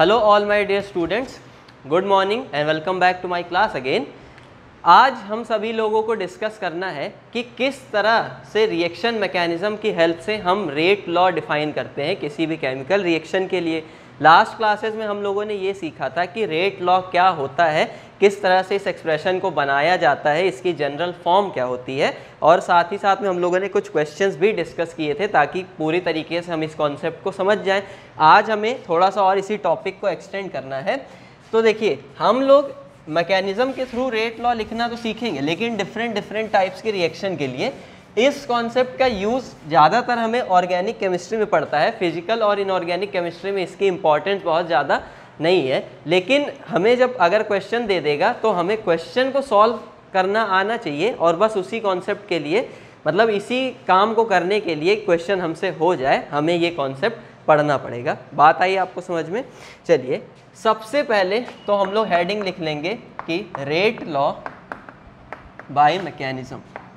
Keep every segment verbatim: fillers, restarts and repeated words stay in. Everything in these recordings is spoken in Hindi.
Hello all my dear students, good morning and welcome back to my class again. आज हम सभी लोगों को डिस्कस करना है कि किस तरह से रिएक्शन मैकेनिज्म की हेल्प से हम रेट लॉ डिफाइन करते हैं किसी भी केमिकल रिएक्शन के लिए। लास्ट क्लासेस में हम लोगों ने ये सीखा था कि रेट लॉ क्या होता है, किस तरह से इस एक्सप्रेशन को बनाया जाता है, इसकी जनरल फॉर्म क्या होती है, और साथ ही साथ में हम लोगों ने कुछ क्वेश्चंस भी डिस्कस किए थे ताकि पूरी तरीके से हम इस कॉन्सेप्ट को समझ जाएं। आज हमें थोड़ा सा और इसी टॉपिक को एक्सटेंड करना है। तो देखिए, हम लोग मैकेनिज्म के थ्रू रेट लॉ लिखना तो सीखेंगे, लेकिन डिफरेंट डिफरेंट टाइप्स के रिएक्शन के लिए इस कॉन्सेप्ट का यूज़ ज़्यादातर हमें ऑर्गेनिक केमिस्ट्री में पड़ता है। फिजिकल और इनऑर्गेनिक केमिस्ट्री में इसकी इंपॉर्टेंस बहुत ज़्यादा नहीं है, लेकिन हमें जब अगर क्वेश्चन दे देगा तो हमें क्वेश्चन को सॉल्व करना आना चाहिए, और बस उसी कॉन्सेप्ट के लिए, मतलब इसी काम को करने के लिए क्वेश्चन हमसे हो जाए, हमें ये कॉन्सेप्ट पढ़ना पड़ेगा। बात आई आपको समझ में? चलिए, सबसे पहले तो हम लोग हेडिंग लिख लेंगे कि रेट लॉ बाय मैकेनिज्म।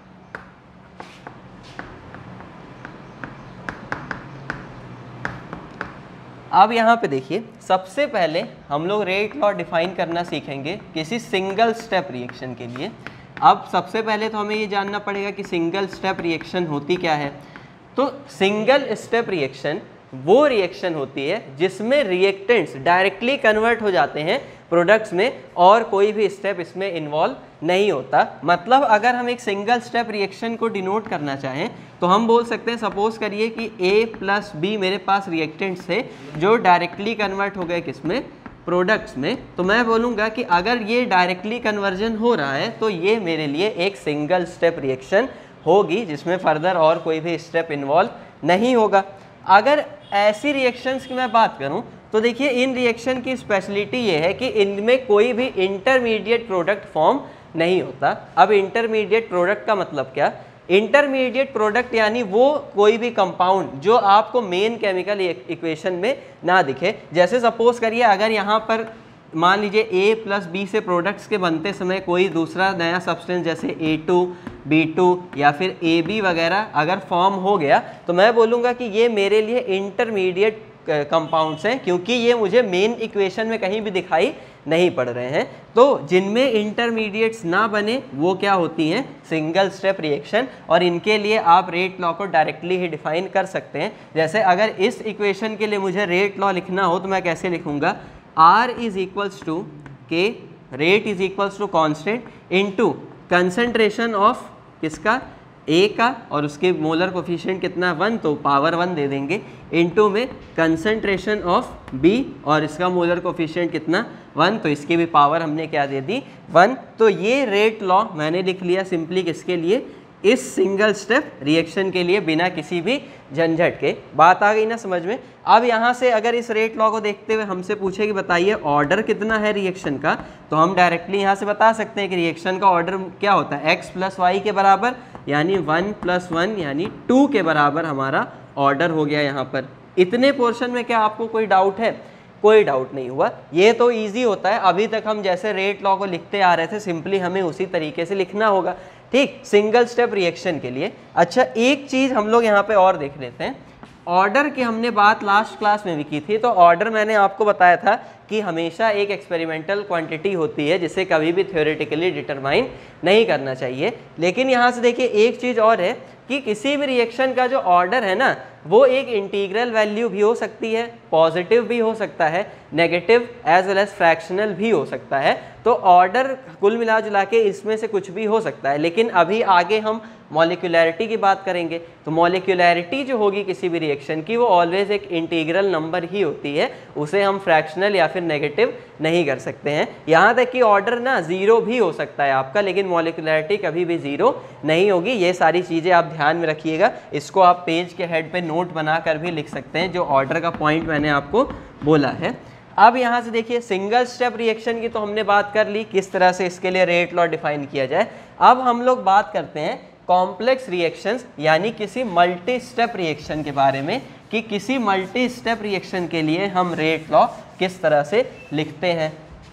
अब यहाँ पे देखिए, सबसे पहले हम लोग रेट लॉ डिफाइन करना सीखेंगे किसी सिंगल स्टेप रिएक्शन के लिए। अब सबसे पहले तो हमें ये जानना पड़ेगा कि सिंगल स्टेप रिएक्शन होती क्या है। तो सिंगल स्टेप रिएक्शन वो रिएक्शन होती है जिसमें रिएक्टेंट्स डायरेक्टली कन्वर्ट हो जाते हैं प्रोडक्ट्स में और कोई भी स्टेप इसमें इन्वॉल्व नहीं होता। मतलब अगर हम एक सिंगल स्टेप रिएक्शन को डिनोट करना चाहें तो हम बोल सकते हैं, सपोज करिए कि A प्लस बी मेरे पास रिएक्टेंट्स थे जो डायरेक्टली कन्वर्ट हो गए किसमें, प्रोडक्ट्स में। तो मैं बोलूँगा कि अगर ये डायरेक्टली कन्वर्जन हो रहा है तो ये मेरे लिए एक सिंगल स्टेप रिएक्शन होगी जिसमें फर्दर और कोई भी स्टेप इन्वॉल्व नहीं होगा। अगर ऐसी रिएक्शंस की मैं बात करूं तो देखिए, इन रिएक्शन की स्पेशलिटी ये है कि इनमें कोई भी इंटरमीडिएट प्रोडक्ट फॉर्म नहीं होता। अब इंटरमीडिएट प्रोडक्ट का मतलब क्या? इंटरमीडिएट प्रोडक्ट यानी वो कोई भी कंपाउंड जो आपको मेन केमिकल इक्वेशन में ना दिखे। जैसे सपोज करिए, अगर यहाँ पर मान लीजिए ए प्लस बी से प्रोडक्ट्स के बनते समय कोई दूसरा नया सब्सटेंस जैसे ए टू, बी टू या फिर ए बी वगैरह अगर फॉर्म हो गया तो मैं बोलूँगा कि ये मेरे लिए इंटरमीडिएट कंपाउंड्स हैं, क्योंकि ये मुझे मेन इक्वेशन में कहीं भी दिखाई नहीं पड़ रहे हैं। तो जिनमें इंटरमीडिएट्स ना बने वो क्या होती हैं, सिंगल स्टेप रिएक्शन, और इनके लिए आप रेट लॉ को डायरेक्टली ही डिफाइन कर सकते हैं। जैसे अगर इस इक्वेशन के लिए मुझे रेट लॉ लिखना हो तो मैं कैसे लिखूँगा, R is equals to K, rate is equals to constant into concentration of किसका, ए का, और उसके मोलर कोफिशिएंट कितना, वन, तो पावर वन दे देंगे, इनटू में कंसंट्रेशन ऑफ बी और इसका मोलर कोफिशिएंट कितना, वन, तो इसकी भी पावर हमने क्या दे दी, वन। तो ये रेट लॉ मैंने लिख लिया सिंपली किसके लिए, इस सिंगल स्टेप रिएक्शन के लिए, बिना किसी भी झंझट के। बात आ गई ना समझ में? अब यहाँ से अगर इस रेट लॉ को देखते हुए हमसे पूछे कि बताइए ऑर्डर कितना है रिएक्शन का, तो हम डायरेक्टली यहाँ से बता सकते हैं कि रिएक्शन का ऑर्डर क्या होता है, एक्स प्लस वाई के बराबर, यानी वन प्लस वन यानी टू के बराबर हमारा ऑर्डर हो गया यहाँ पर। इतने पोर्शन में क्या आपको कोई डाउट है? कोई डाउट नहीं हुआ। ये तो इजी होता है, अभी तक हम जैसे रेट लॉ को लिखते आ रहे थे सिंपली हमें उसी तरीके से लिखना होगा, ठीक, सिंगल स्टेप रिएक्शन के लिए। अच्छा, एक चीज़ हम लोग यहाँ पे और देख लेते हैं। ऑर्डर की हमने बात लास्ट क्लास में भी की थी, तो ऑर्डर मैंने आपको बताया था कि हमेशा एक एक्सपेरिमेंटल क्वांटिटी होती है जिसे कभी भी थ्योरेटिकली डिटरमाइन नहीं करना चाहिए। लेकिन यहाँ से देखिए, एक चीज़ और है कि किसी भी रिएक्शन का जो ऑर्डर है ना, वो एक इंटीग्रल वैल्यू भी हो सकती है, पॉजिटिव भी हो सकता है, negative as well as fractional भी हो सकता है। तो ऑर्डर कुल मिला जुला के इसमें से कुछ भी हो सकता है। लेकिन अभी आगे हम मॉलिक्यूलैरिटी की बात करेंगे, तो मॉलिक्यूलैरिटी जो होगी किसी भी रिएक्शन की वो ऑलवेज एक इंटीग्रल नंबर ही होती है, उसे हम फ्रैक्शनल या फिर नेगेटिव नहीं कर सकते हैं। यहाँ तक कि ऑर्डर ना ज़ीरो भी हो सकता है आपका, लेकिन मॉलिक्यूलैरिटी कभी भी ज़ीरो नहीं होगी। ये सारी चीज़ें आप ध्यान में रखिएगा। इसको आप पेज के हेड पे नोट बना कर भी लिख सकते हैं, जो ऑर्डर का पॉइंट मैंने आपको बोला है। अब यहाँ से देखिए, सिंगल स्टेप रिएक्शन की तो हमने बात कर ली, किस तरह से इसके लिए रेट लॉ डिफाइन किया जाए। अब हम लोग बात करते हैं कॉम्प्लेक्स रिएक्शंस यानी किसी मल्टी स्टेप रिएक्शन के बारे में, कि किसी मल्टी स्टेप रिएक्शन के लिए हम रेट लॉ किस तरह से लिखते हैं।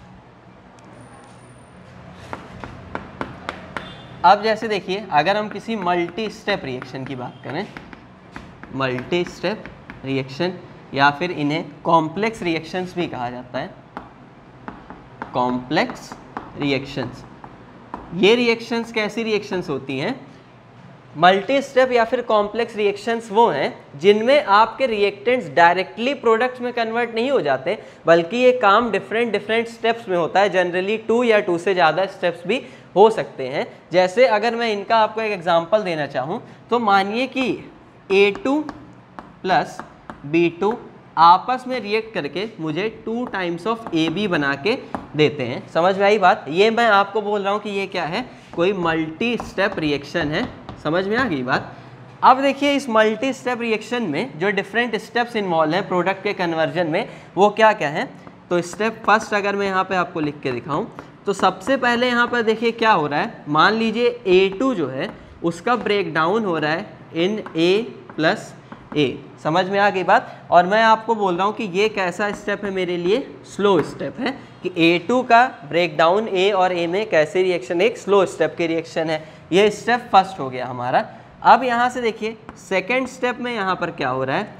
अब जैसे देखिए, अगर हम किसी मल्टी स्टेप रिएक्शन की बात करें, मल्टी स्टेप रिएक्शन या फिर इन्हें कॉम्प्लेक्स रिएक्शंस भी कहा जाता है, कॉम्प्लेक्स रिएक्शंस। ये रिएक्शंस कैसी रिएक्शंस होती हैं? मल्टी स्टेप या फिर कॉम्प्लेक्स रिएक्शंस वो हैं जिनमें आपके रिएक्टेंट्स डायरेक्टली प्रोडक्ट्स में कन्वर्ट नहीं हो जाते, बल्कि ये काम डिफरेंट डिफरेंट स्टेप्स में होता है। जनरली टू या टू से ज़्यादा स्टेप्स भी हो सकते हैं। जैसे अगर मैं इनका आपको एक एग्जांपल देना चाहूँ तो मानिए कि A two plus B two आपस में रिएक्ट करके मुझे two times of A B बना के देते हैं। समझ में आई बात? ये मैं आपको बोल रहा हूँ कि ये क्या है, कोई मल्टी स्टेप रिएक्शन है। समझ में आ गई बात? अब देखिए इस मल्टी स्टेप रिएक्शन में जो डिफरेंट स्टेप्स इन्वॉल्व हैं प्रोडक्ट के कन्वर्जन में, वो क्या क्या है। तो स्टेप फर्स्ट अगर मैं यहाँ पे आपको लिख के दिखाऊं तो सबसे पहले यहाँ पर देखिए क्या हो रहा है। मान लीजिए ए टू जो है उसका ब्रेक डाउन हो रहा है इन ए प्लस ए। समझ में आ गई बात? और मैं आपको बोल रहा हूँ कि ये कैसा स्टेप है मेरे लिए, स्लो स्टेप है, कि ए टू का ब्रेक डाउन ए और ए में कैसे रिएक्शन, एक स्लो स्टेप की रिएक्शन है। ये स्टेप फर्स्ट हो गया हमारा। अब यहाँ से देखिए सेकेंड स्टेप में यहाँ पर क्या हो रहा है,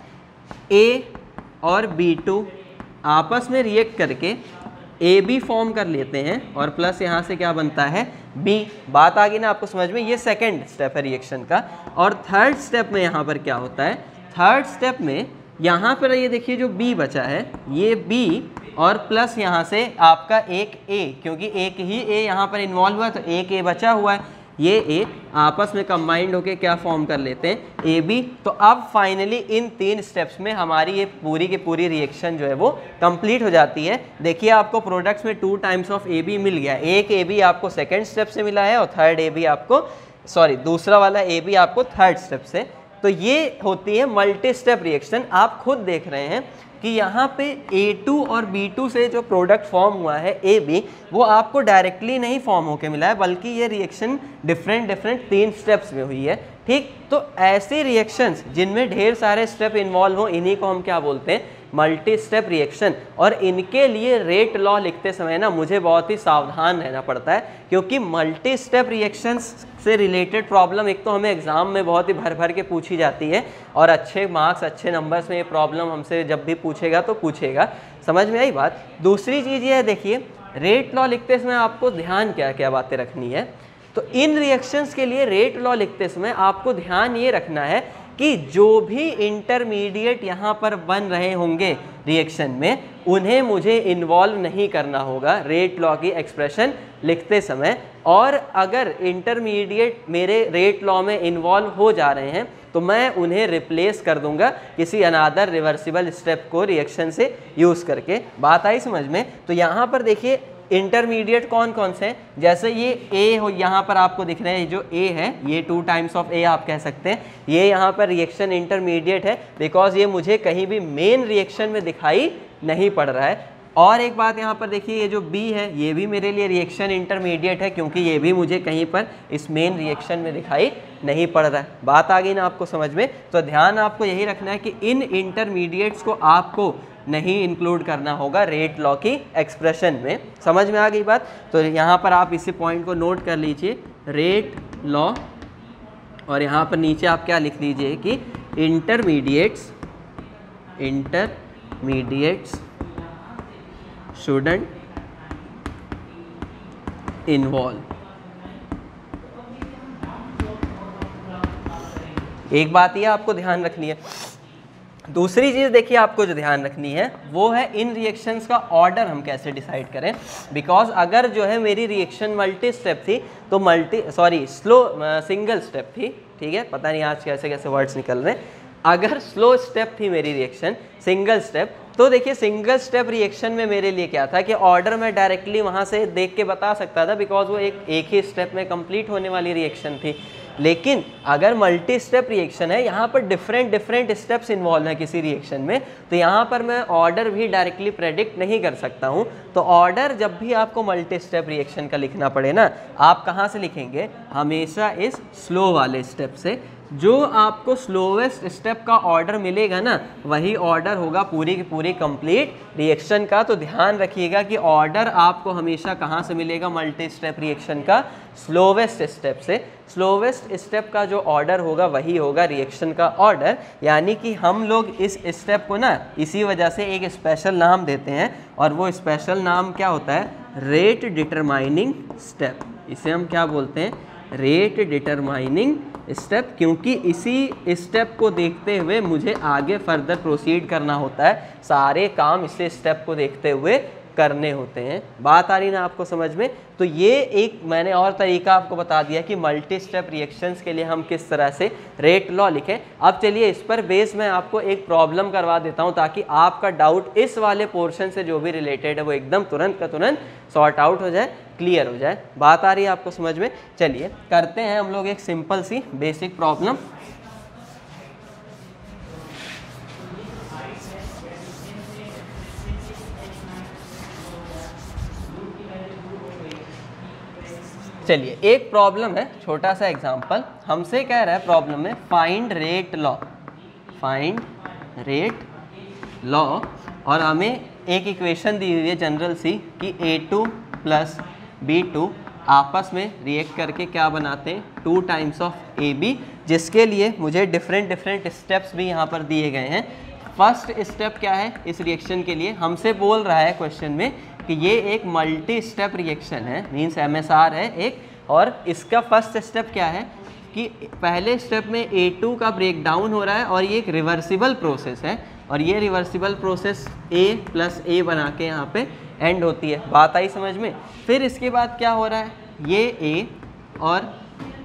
ए और बी टू आपस में रिएक्ट करके ए बी फॉर्म कर लेते हैं और प्लस यहाँ से क्या बनता है, बी। बात आ गई ना आपको समझ में? ये सेकेंड स्टेप है रिएक्शन का। और थर्ड स्टेप में यहाँ पर क्या होता है, थर्ड स्टेप में यहाँ पर ये देखिए जो बी बचा है, ये बी और प्लस यहाँ से आपका एक ए, क्योंकि एक ही ए यहाँ पर इन्वॉल्व हुआ है तो एक ए बचा हुआ है, ये ए आपस में कंबाइंड होके क्या फॉर्म कर लेते हैं, ए बी। तो अब फाइनली इन तीन स्टेप्स में हमारी ये पूरी की पूरी रिएक्शन जो है वो कंप्लीट हो जाती है। देखिए आपको प्रोडक्ट्स में two times of A B मिल गया, एक ए बी आपको सेकेंड स्टेप से मिला है और थर्ड ए बी आपको, सॉरी दूसरा वाला ए बी आपको थर्ड स्टेप से। तो ये होती है मल्टी स्टेप रिएक्शन। आप खुद देख रहे हैं कि यहाँ पे ए टू और बी टू से जो प्रोडक्ट फॉर्म हुआ है ए बी, वो आपको डायरेक्टली नहीं फॉर्म होके मिला है, बल्कि ये रिएक्शन डिफरेंट डिफरेंट तीन स्टेप्स में हुई है। ठीक, तो ऐसी रिएक्शंस जिनमें ढेर सारे स्टेप इन्वॉल्व हो, इन्हीं को हम क्या बोलते हैं, मल्टी स्टेप रिएक्शन। और इनके लिए रेट लॉ लिखते समय ना मुझे बहुत ही सावधान रहना पड़ता है, क्योंकि मल्टी स्टेप रिएक्शंस से रिलेटेड प्रॉब्लम एक तो हमें एग्जाम में बहुत ही भर भर के पूछी जाती है, और अच्छे मार्क्स अच्छे नंबर्स में ये प्रॉब्लम हमसे जब भी पूछेगा तो पूछेगा। समझ में आई बात? दूसरी चीज़ ये है, देखिए रेट लॉ लिखते समय आपको ध्यान क्या क्या बातें रखनी है। तो इन रिएक्शंस के लिए रेट लॉ लिखते समय आपको ध्यान ये रखना है कि जो भी इंटरमीडिएट यहाँ पर बन रहे होंगे रिएक्शन में, उन्हें मुझे इन्वॉल्व नहीं करना होगा रेट लॉ की एक्सप्रेशन लिखते समय। और अगर इंटरमीडिएट मेरे रेट लॉ में इन्वॉल्व हो जा रहे हैं तो मैं उन्हें रिप्लेस कर दूंगा किसी अनादर रिवर्सिबल स्टेप को रिएक्शन से यूज़ करके। बात आई समझ में? तो यहाँ पर देखिए इंटरमीडिएट कौन कौन से हैं, जैसे ये ए हो, यहाँ पर आपको दिख रहे हैं जो ए है, ये टू टाइम्स ऑफ ए आप कह सकते हैं। ये यहाँ पर रिएक्शन इंटरमीडिएट है बिकॉज ये मुझे कहीं भी मेन रिएक्शन में दिखाई नहीं पड़ रहा है। और एक बात यहाँ पर देखिए, ये जो बी है ये भी मेरे लिए रिएक्शन इंटरमीडिएट है, क्योंकि ये भी मुझे कहीं पर इस मेन रिएक्शन में दिखाई नहीं पड़ रहा है। बात आ गई ना आपको समझ में? तो ध्यान आपको यही रखना है कि इन इंटरमीडिएट्स को आपको नहीं इंक्लूड करना होगा रेट लॉ की एक्सप्रेशन में। समझ में आ गई बात? तो यहाँ पर आप इसी पॉइंट को नोट कर लीजिए, रेट लॉ, और यहाँ पर नीचे आप क्या लिख लीजिए कि इंटरमीडिएट्स इंटरमीडिएट्स shouldn't involve। एक बात ये आपको ध्यान रखनी है। दूसरी चीज़ देखिए आपको जो ध्यान रखनी है वो है इन रिएक्शंस का ऑर्डर हम कैसे डिसाइड करें। बिकॉज अगर जो है मेरी रिएक्शन मल्टी स्टेप थी तो multi sorry slow single step थी, ठीक है, पता नहीं आज कैसे कैसे वर्ड्स निकल रहे हैं। अगर स्लो स्टेप थी मेरी रिएक्शन सिंगल स्टेप, तो देखिए सिंगल स्टेप रिएक्शन में मेरे लिए क्या था कि ऑर्डर मैं डायरेक्टली वहाँ से देख के बता सकता था, बिकॉज वो एक एक ही स्टेप में कंप्लीट होने वाली रिएक्शन थी। लेकिन अगर मल्टी स्टेप रिएक्शन है, यहाँ पर डिफरेंट डिफरेंट स्टेप्स इन्वॉल्व हैं किसी रिएक्शन में, तो यहाँ पर मैं ऑर्डर भी डायरेक्टली प्रेडिक्ट नहीं कर सकता हूँ। तो ऑर्डर जब भी आपको मल्टी स्टेप रिएक्शन का लिखना पड़े ना, आप कहाँ से लिखेंगे, हमेशा इस स्लो वाले स्टेप से, जो आपको स्लोवेस्ट स्टेप का ऑर्डर मिलेगा ना, वही ऑर्डर होगा पूरी की पूरी कंप्लीट रिएक्शन का। तो ध्यान रखिएगा कि ऑर्डर आपको हमेशा कहाँ से मिलेगा मल्टी स्टेप रिएक्शन का, स्लोवेस्ट स्टेप से। स्लोवेस्ट स्टेप का जो ऑर्डर होगा वही होगा रिएक्शन का ऑर्डर। यानी कि हम लोग इस स्टेप को ना इसी वजह से एक स्पेशल नाम देते हैं, और वो स्पेशल नाम क्या होता है, रेट डिटरमाइनिंग स्टेप। इसे हम क्या बोलते हैं, रेट डिटरमाइनिंग स्टेप, क्योंकि इसी स्टेप को देखते हुए मुझे आगे फर्दर प्रोसीड करना होता है। सारे काम इसी स्टेप को देखते हुए करने होते हैं। बात आ रही ना आपको समझ में। तो ये एक मैंने और तरीका आपको बता दिया कि मल्टी स्टेप रिएक्शंस के लिए हम किस तरह से रेट लॉ लिखें। अब चलिए इस पर बेस मैं आपको एक प्रॉब्लम करवा देता हूँ, ताकि आपका डाउट इस वाले पोर्शन से जो भी रिलेटेड है वो एकदम तुरंत का तुरंत सॉर्ट आउट हो जाए, क्लियर हो जाए। बात आ रही है आपको समझ में। चलिए करते हैं हम लोग एक सिंपल सी बेसिक प्रॉब्लम। चलिए एक प्रॉब्लम है, छोटा सा एग्जांपल। हमसे कह रहा है प्रॉब्लम में find rate law, find rate law, और हमें एक इक्वेशन दी हुई है जनरल सी कि A two plus B two आपस में रिएक्ट करके क्या बनाते हैं, two times of A B, जिसके लिए मुझे डिफरेंट डिफरेंट स्टेप्स भी यहाँ पर दिए गए हैं। फर्स्ट स्टेप क्या है इस रिएक्शन के लिए, हमसे बोल रहा है क्वेश्चन में कि ये एक मल्टी स्टेप रिएक्शन है, मींस एम एस आर है एक, और इसका फर्स्ट स्टेप क्या है कि पहले स्टेप में ए टू का ब्रेक डाउन हो रहा है, और ये एक रिवर्सिबल प्रोसेस है, और ये reversible process A plus A बना के यहाँ पे एंड होती है। बात आई समझ में। फिर इसके बाद क्या हो रहा है, ये ए और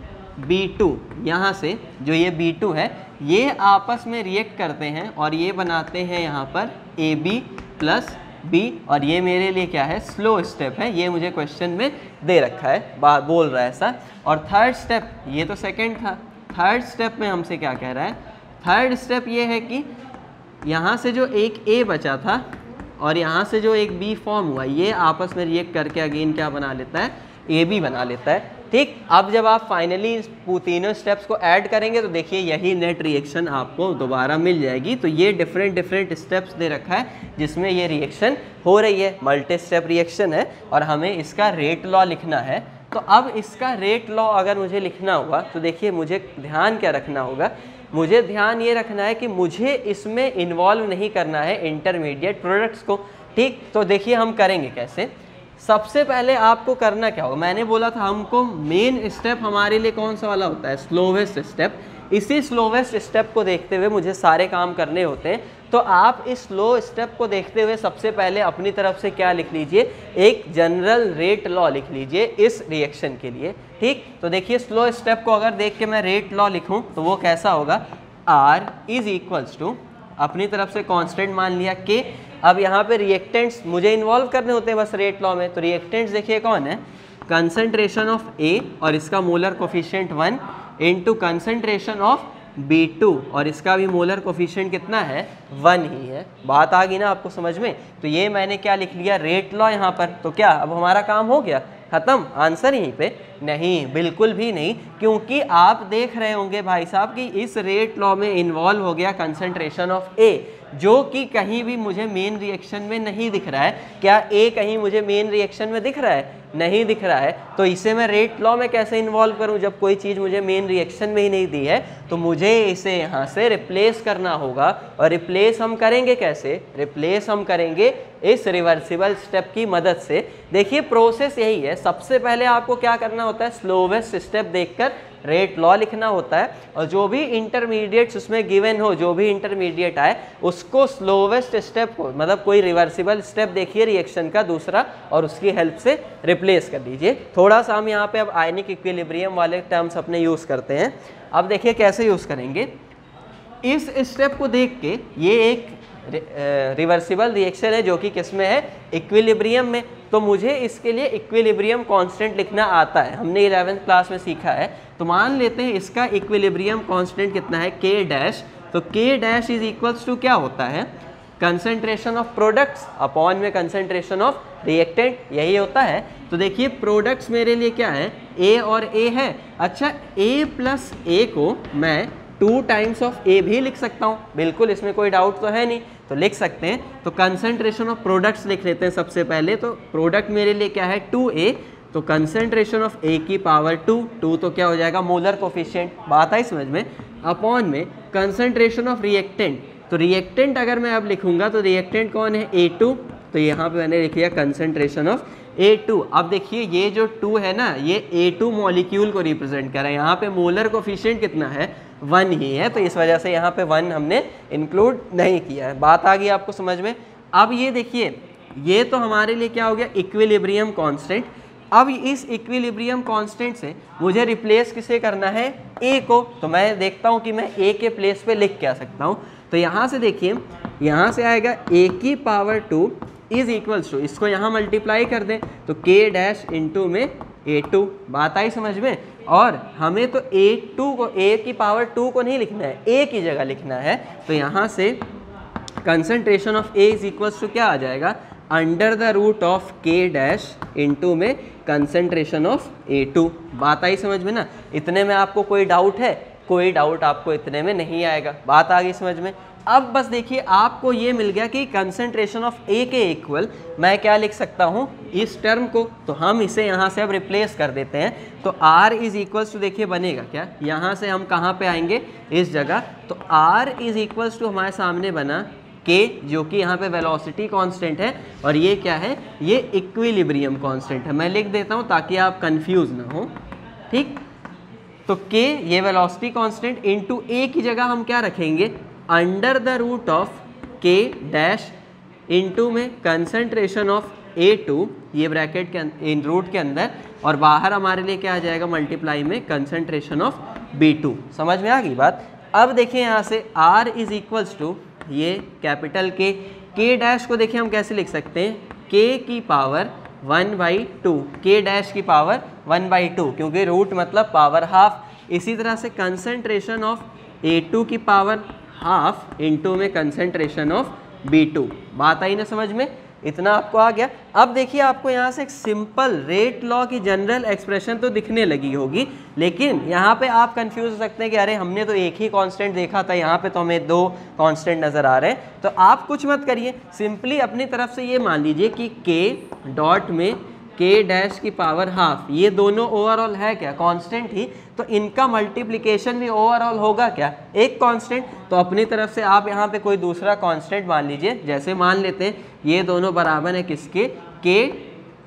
बी टू, यहाँ से जो ये बी टू है ये आपस में रिएक्ट करते हैं और ये बनाते हैं यहाँ पर ए बी प्लस बी, और ये मेरे लिए क्या है, स्लो स्टेप है। ये मुझे क्वेश्चन में दे रखा है, बात बोल रहा है ऐसा। और थर्ड स्टेप, ये तो सेकंड था, थर्ड स्टेप में हमसे क्या कह रहा है, थर्ड स्टेप ये है कि यहाँ से जो एक ए बचा था और यहाँ से जो एक बी फॉर्म हुआ, ये आपस में रिएक्ट करके अगेन क्या बना लेता है, ए बी बना लेता है। ठीक, अब जब आप फाइनली तीनों स्टेप्स को ऐड करेंगे तो देखिए यही नेट रिएक्शन आपको दोबारा मिल जाएगी। तो ये डिफरेंट डिफरेंट स्टेप्स दे रखा है जिसमें ये रिएक्शन हो रही है, मल्टी स्टेप रिएक्शन है, और हमें इसका रेट लॉ लिखना है। तो अब इसका रेट लॉ अगर मुझे लिखना हुआ तो देखिए मुझे ध्यान क्या रखना होगा, मुझे ध्यान ये रखना है कि मुझे इसमें इन्वॉल्व नहीं करना है इंटरमीडिएट प्रोडक्ट्स को। ठीक, तो देखिए हम करेंगे कैसे। सबसे पहले आपको करना क्या होगा, मैंने बोला था हमको मेन स्टेप हमारे लिए कौन सा वाला होता है, स्लोवेस्ट स्टेप। इसी स्लोवेस्ट स्टेप को देखते हुए मुझे सारे काम करने होते हैं। तो आप इस स्लो स्टेप को देखते हुए सबसे पहले अपनी तरफ से क्या लिख लीजिए, एक जनरल रेट लॉ लिख लीजिए इस रिएक्शन के लिए। ठीक, तो देखिए स्लो स्टेप को अगर देख के मैं रेट लॉ लिखूं तो वो कैसा होगा, R इज इक्वल्स टू, अपनी तरफ से कांस्टेंट मान लिया K। अब यहाँ पे रिएक्टेंट्स मुझे इन्वॉल्व करने होते हैं बस रेट लॉ में। तो रिएक्टेंट्स देखिए कौन है, कंसंट्रेशन ऑफ A और इसका molar coefficient one into concentration of B two, और इसका भी मोलर कोफिशिएंट कितना है, वन ही है। बात आ गई ना आपको समझ में। तो ये मैंने क्या लिख लिया, रेट लॉ यहाँ पर। तो क्या अब हमारा काम हो गया, खत्म, आंसर यहीं पे? नहीं, बिल्कुल भी नहीं, क्योंकि आप देख रहे होंगे भाई साहब कि इस रेट लॉ में इन्वॉल्व हो गया कंसंट्रेशन ऑफ ए, जो कि कहीं भी मुझे मेन रिएक्शन में नहीं दिख रहा है। क्या ए कहीं मुझे मेन रिएक्शन में दिख रहा है, नहीं दिख रहा है। तो इसे मैं रेट लॉ में कैसे इन्वॉल्व करूं जब कोई चीज़ मुझे मेन रिएक्शन में ही नहीं दी है। तो मुझे इसे यहाँ से रिप्लेस करना होगा, और रिप्लेस हम करेंगे कैसे, रिप्लेस हम करेंगे इस रिवर्सिबल स्टेप की मदद से। देखिए प्रोसेस यही है, सबसे पहले आपको क्या करना होता है, स्लोवेस्ट स्टेप देखकर रेट लॉ लिखना होता है, और जो भी इंटरमीडिएट्स उसमें गिवन हो, जो भी इंटरमीडिएट आए उसको स्लोवेस्ट स्टेप को, मतलब कोई रिवर्सिबल स्टेप देखिए रिएक्शन का दूसरा, और उसकी हेल्प से रिप्लेस कर दीजिए। थोड़ा सा हम यहाँ पे अब आयनिक इक्विलिब्रियम वाले टर्म्स अपने यूज़ करते हैं। अब देखिए कैसे यूज़ करेंगे, इस स्टेप को देख के, ये एक रिवर्सिबल रिएक्शन है जो कि किस में है, इक्विलिब्रियम में। तो मुझे इसके लिए इक्विलिब्रियम कांस्टेंट लिखना आता है, हमने इलेवेंथ क्लास में सीखा है। तो मान लेते हैं इसका इक्विलिब्रियम कांस्टेंट कितना है, के डैश। तो के डैश इज इक्वल्स टू क्या होता है, कंसंट्रेशन ऑफ प्रोडक्ट्स अपॉन में कंसंट्रेशन ऑफ रिएक्टेंट, यही होता है। तो देखिए प्रोडक्ट्स मेरे लिए क्या है, ए और ए है। अच्छा ए प्लस ए को मैं टू टाइम्स ऑफ ए भी लिख सकता हूँ, बिल्कुल इसमें कोई डाउट तो है नहीं, तो लिख सकते हैं। तो कंसंट्रेशन ऑफ प्रोडक्ट्स लिख लेते हैं सबसे पहले। तो प्रोडक्ट मेरे लिए क्या है, टू ए, तो कंसंट्रेशन ऑफ ए की पावर टू, टू तो क्या हो जाएगा मोलर कोफिशिएंट, बात आई समझ में, अपॉन में कंसंट्रेशन ऑफ रिएक्टेंट। तो रिएक्टेंट अगर मैं अब लिखूंगा तो रिएक्टेंट कौन है, ए टू, तो यहाँ पे मैंने लिख लिया कंसंट्रेशन ऑफ ए टू। अब देखिए ये जो टू है ना, ये ए टू मॉलिक्यूल को रिप्रेजेंट कर रहा है, यहाँ पे मोलर कोफिशिएंट कितना है, वन ही है, तो इस वजह से यहाँ पे वन हमने इंक्लूड नहीं किया है। बात आ गई आपको समझ में। अब ये देखिए ये तो हमारे लिए क्या हो गया, इक्विलिब्रियम कांस्टेंट। अब इस इक्विलिब्रियम कांस्टेंट से मुझे रिप्लेस किसे करना है, ए को, तो मैं देखता हूँ कि मैं ए के प्लेस पे लिख क्या सकता हूँ। तो यहाँ से देखिए, यहाँ से आएगा ए की power two is equals to, इसको यहाँ मल्टीप्लाई कर दें तो के डैश इंटू में ए टू, बात आई समझ में। और हमें तो ए टू को, ए की पावर टू को नहीं लिखना है, ए की जगह लिखना है। तो यहाँ से concentration of A is equals to क्या आ जाएगा, under the root of K dash into में कंसंट्रेशन ऑफ ए टू, बात आई समझ में ना। इतने में आपको कोई डाउट है, कोई डाउट आपको इतने में नहीं आएगा, बात आ गई समझ में। अब बस देखिए आपको ये मिल गया कि कंसंट्रेशन ऑफ ए के इक्वल मैं क्या लिख सकता हूँ, इस टर्म को, तो हम इसे यहाँ से अब रिप्लेस कर देते हैं। तो R इज इक्वल्स टू देखिए बनेगा क्या, यहाँ से हम कहाँ पे आएंगे, इस जगह, तो R इज इक्वल्स टू हमारे सामने बना K, जो कि यहाँ पे वेलोसिटी कांस्टेंट है, और ये क्या है, ये इक्विलिब्रियम कांस्टेंट है। मैं लिख देता हूँ ताकि आप कंफ्यूज ना हो, ठीक। तो K ये वेलोसिटी कांस्टेंट इनटू A की जगह हम क्या रखेंगे, under the root of K dash into में कंसंट्रेशन ऑफ ए टू, ये ब्रैकेट के इन रूट के अंदर, और बाहर हमारे लिए क्या आ जाएगा, मल्टीप्लाई में कंसंट्रेशन ऑफ बी टू। समझ में आ गई बात। अब देखिए यहाँ से R इज इक्वल्स टू ये कैपिटल K, K डैश को देखिए हम कैसे लिख सकते हैं, K की power one by two, K dash की पावर वन बाई टू, क्योंकि रूट मतलब पावर हाफ। इसी तरह से कंसंट्रेशन ऑफ ए टू की पावर हाफ इंटू में कंसंट्रेशन ऑफ बी टू, बात आई ना समझ में, इतना आपको आ गया। अब देखिए आपको यहाँ से एक सिंपल रेट लॉ की जनरल एक्सप्रेशन तो दिखने लगी होगी, लेकिन यहाँ पे आप कंफ्यूज हो सकते हैं कि अरे हमने तो एक ही कांस्टेंट देखा था, यहाँ पे तो हमें दो कांस्टेंट नज़र आ रहे हैं। तो आप कुछ मत करिए, सिंपली अपनी तरफ से ये मान लीजिए कि के डॉट में के डैश की पावर हाफ, ये दोनों ओवरऑल है क्या, कांस्टेंट ही, तो इनका मल्टीप्लिकेशन भी ओवरऑल होगा क्या, एक कांस्टेंट। तो अपनी तरफ से आप यहाँ पे कोई दूसरा कांस्टेंट मान लीजिए, जैसे मान लेते हैं ये दोनों बराबर है किसके, के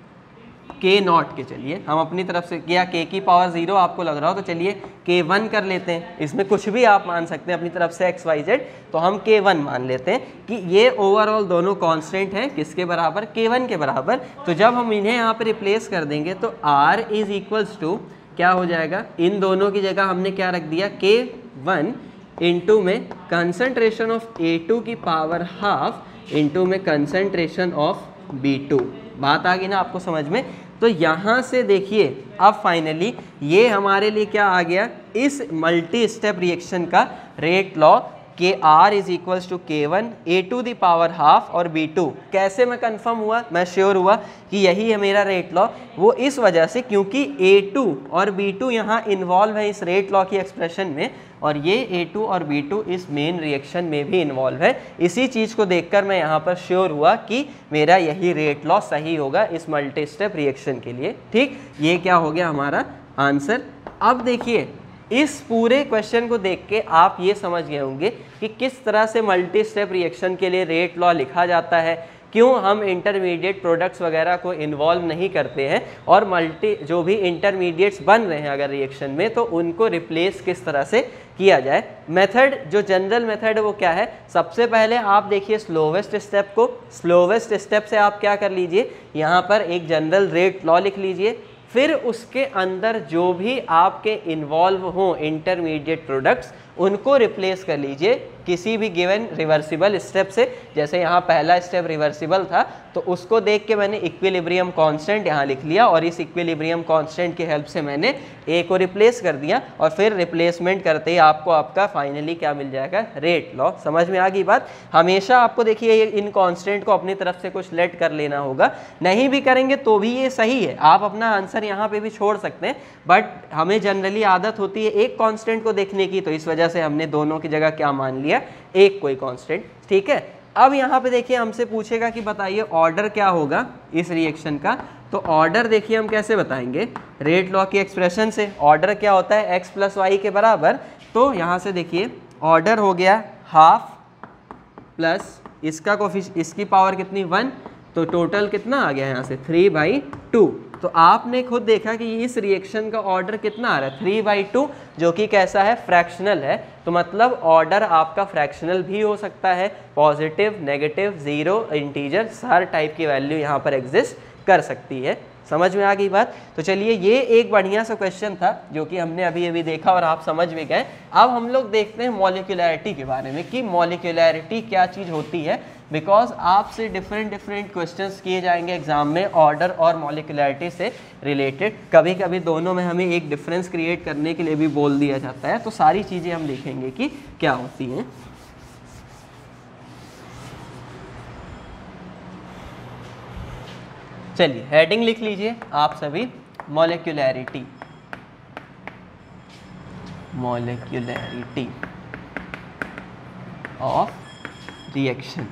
के नॉट के। चलिए हम अपनी तरफ से किया, के की पावर जीरो आपको लग रहा हो तो चलिए के वन कर लेते हैं, इसमें कुछ भी आप मान सकते हैं अपनी तरफ से एक्स वाई जेड, तो हम के वन मान लेते हैं कि ये ओवरऑल दोनों कांस्टेंट हैं किसके बराबर, के वन के बराबर। तो जब हम इन्हें यहाँ पे रिप्लेस कर देंगे तो R इज इक्वल्स टू क्या हो जाएगा, इन दोनों की जगह हमने क्या रख दिया, के वन इंटू में कंसंट्रेशन ऑफ ए टू की पावर हाफ इंटू में कंसंट्रेशन ऑफ बी टू, बात आ गई ना आपको समझ में। तो यहाँ से देखिए अब फाइनली ये हमारे लिए क्या आ गया, इस मल्टी स्टेप रिएक्शन का rate law K R is equals to K one A two the power half और बी टू। कैसे मैं कंफर्म हुआ, मैं श्योर हुआ कि यही है मेरा रेट लॉ, वो इस वजह से क्योंकि ए टू और बी टू यहाँ इन्वॉल्व है इस रेट लॉ की एक्सप्रेशन में, और ये ए टू और बी टू इस मेन रिएक्शन में भी इन्वॉल्व है। इसी चीज़ को देखकर मैं यहाँ पर श्योर हुआ कि मेरा यही रेट लॉ सही होगा इस मल्टी स्टेप रिएक्शन के लिए। ठीक, ये क्या हो गया हमारा आंसर। अब देखिए इस पूरे क्वेश्चन को देख के आप ये समझ गए होंगे कि किस तरह से मल्टी स्टेप रिएक्शन के लिए रेट लॉ लिखा जाता है, क्यों हम इंटरमीडिएट प्रोडक्ट्स वगैरह को इन्वॉल्व नहीं करते हैं, और मल्टी जो भी इंटरमीडिएट्स बन रहे हैं अगर रिएक्शन में तो उनको रिप्लेस किस तरह से किया जाए। मेथड जो जनरल मेथड है वो क्या है, सबसे पहले आप देखिए स्लोवेस्ट स्टेप को, स्लोवेस्ट स्टेप से आप क्या कर लीजिए, यहाँ पर एक जनरल रेट लॉ लिख लीजिए, फिर उसके अंदर जो भी आपके इन्वॉल्व हों इंटरमीडिएट प्रोडक्ट्स उनको रिप्लेस कर लीजिए किसी भी गिवन रिवर्सिबल स्टेप से। जैसे यहाँ पहला स्टेप रिवर्सिबल था तो उसको देख के मैंने इक्विलिब्रियम कांस्टेंट यहाँ लिख लिया और इस इक्विलिब्रियम कांस्टेंट की हेल्प से मैंने ए को रिप्लेस कर दिया और फिर रिप्लेसमेंट करते ही आपको आपका फाइनली क्या मिल जाएगा, रेट लॉ। समझ में आ गई बात। हमेशा आपको देखिए इन कांस्टेंट को अपनी तरफ से कुछ लेट कर लेना होगा, नहीं भी करेंगे तो भी ये सही है, आप अपना आंसर यहाँ पे भी छोड़ सकते हैं, बट हमें जनरली आदत होती है एक कांस्टेंट को देखने की, तो इस वजह से हमने दोनों की जगह क्या मान लिया, एक कोई कांस्टेंट। ठीक है, अब यहाँ पे देखिए हमसे पूछेगा कि बताइए ऑर्डर क्या होगा इस रिएक्शन का। तो ऑर्डर देखिए हम कैसे बताएंगे, रेट लॉ की एक्सप्रेशन से। ऑर्डर क्या होता है, एक्स प्लस वाई के बराबर। तो यहाँ से देखिए ऑर्डर हो गया हाफ प्लस इसका कोफिश इसकी पावर कितनी, वन, तो टोटल कितना आ गया यहाँ से थ्री बाई टू। तो आपने खुद देखा कि इस रिएक्शन का ऑर्डर कितना आ रहा है, थ्री बाई टू, जो कि कैसा है, फ्रैक्शनल है। तो मतलब ऑर्डर आपका फ्रैक्शनल भी हो सकता है, पॉजिटिव, नेगेटिव, जीरो, इंटीजर, हर टाइप की वैल्यू यहाँ पर एग्जिस्ट कर सकती है। समझ में आ गई बात। तो चलिए ये एक बढ़िया सा क्वेश्चन था जो कि हमने अभी अभी देखा और आप समझ भी गए। अब हम लोग देखते हैं मॉलिक्यूलैरिटी के बारे में कि मॉलिक्यूलैरिटी क्या चीज़ होती है, बिकॉज आपसे डिफरेंट डिफरेंट क्वेश्चंस किए जाएंगे एग्जाम में ऑर्डर और मॉलिक्यूलैरिटी से रिलेटेड। कभी कभी दोनों में हमें एक डिफरेंस क्रिएट करने के लिए भी बोल दिया जाता है। तो सारी चीज़ें हम देखेंगे कि क्या होती हैं। चलिए हेडिंग लिख लीजिए आप सभी, मॉलिक्यूलैरिटी, मॉलिक्यूलैरिटी ऑफ रिएक्शन।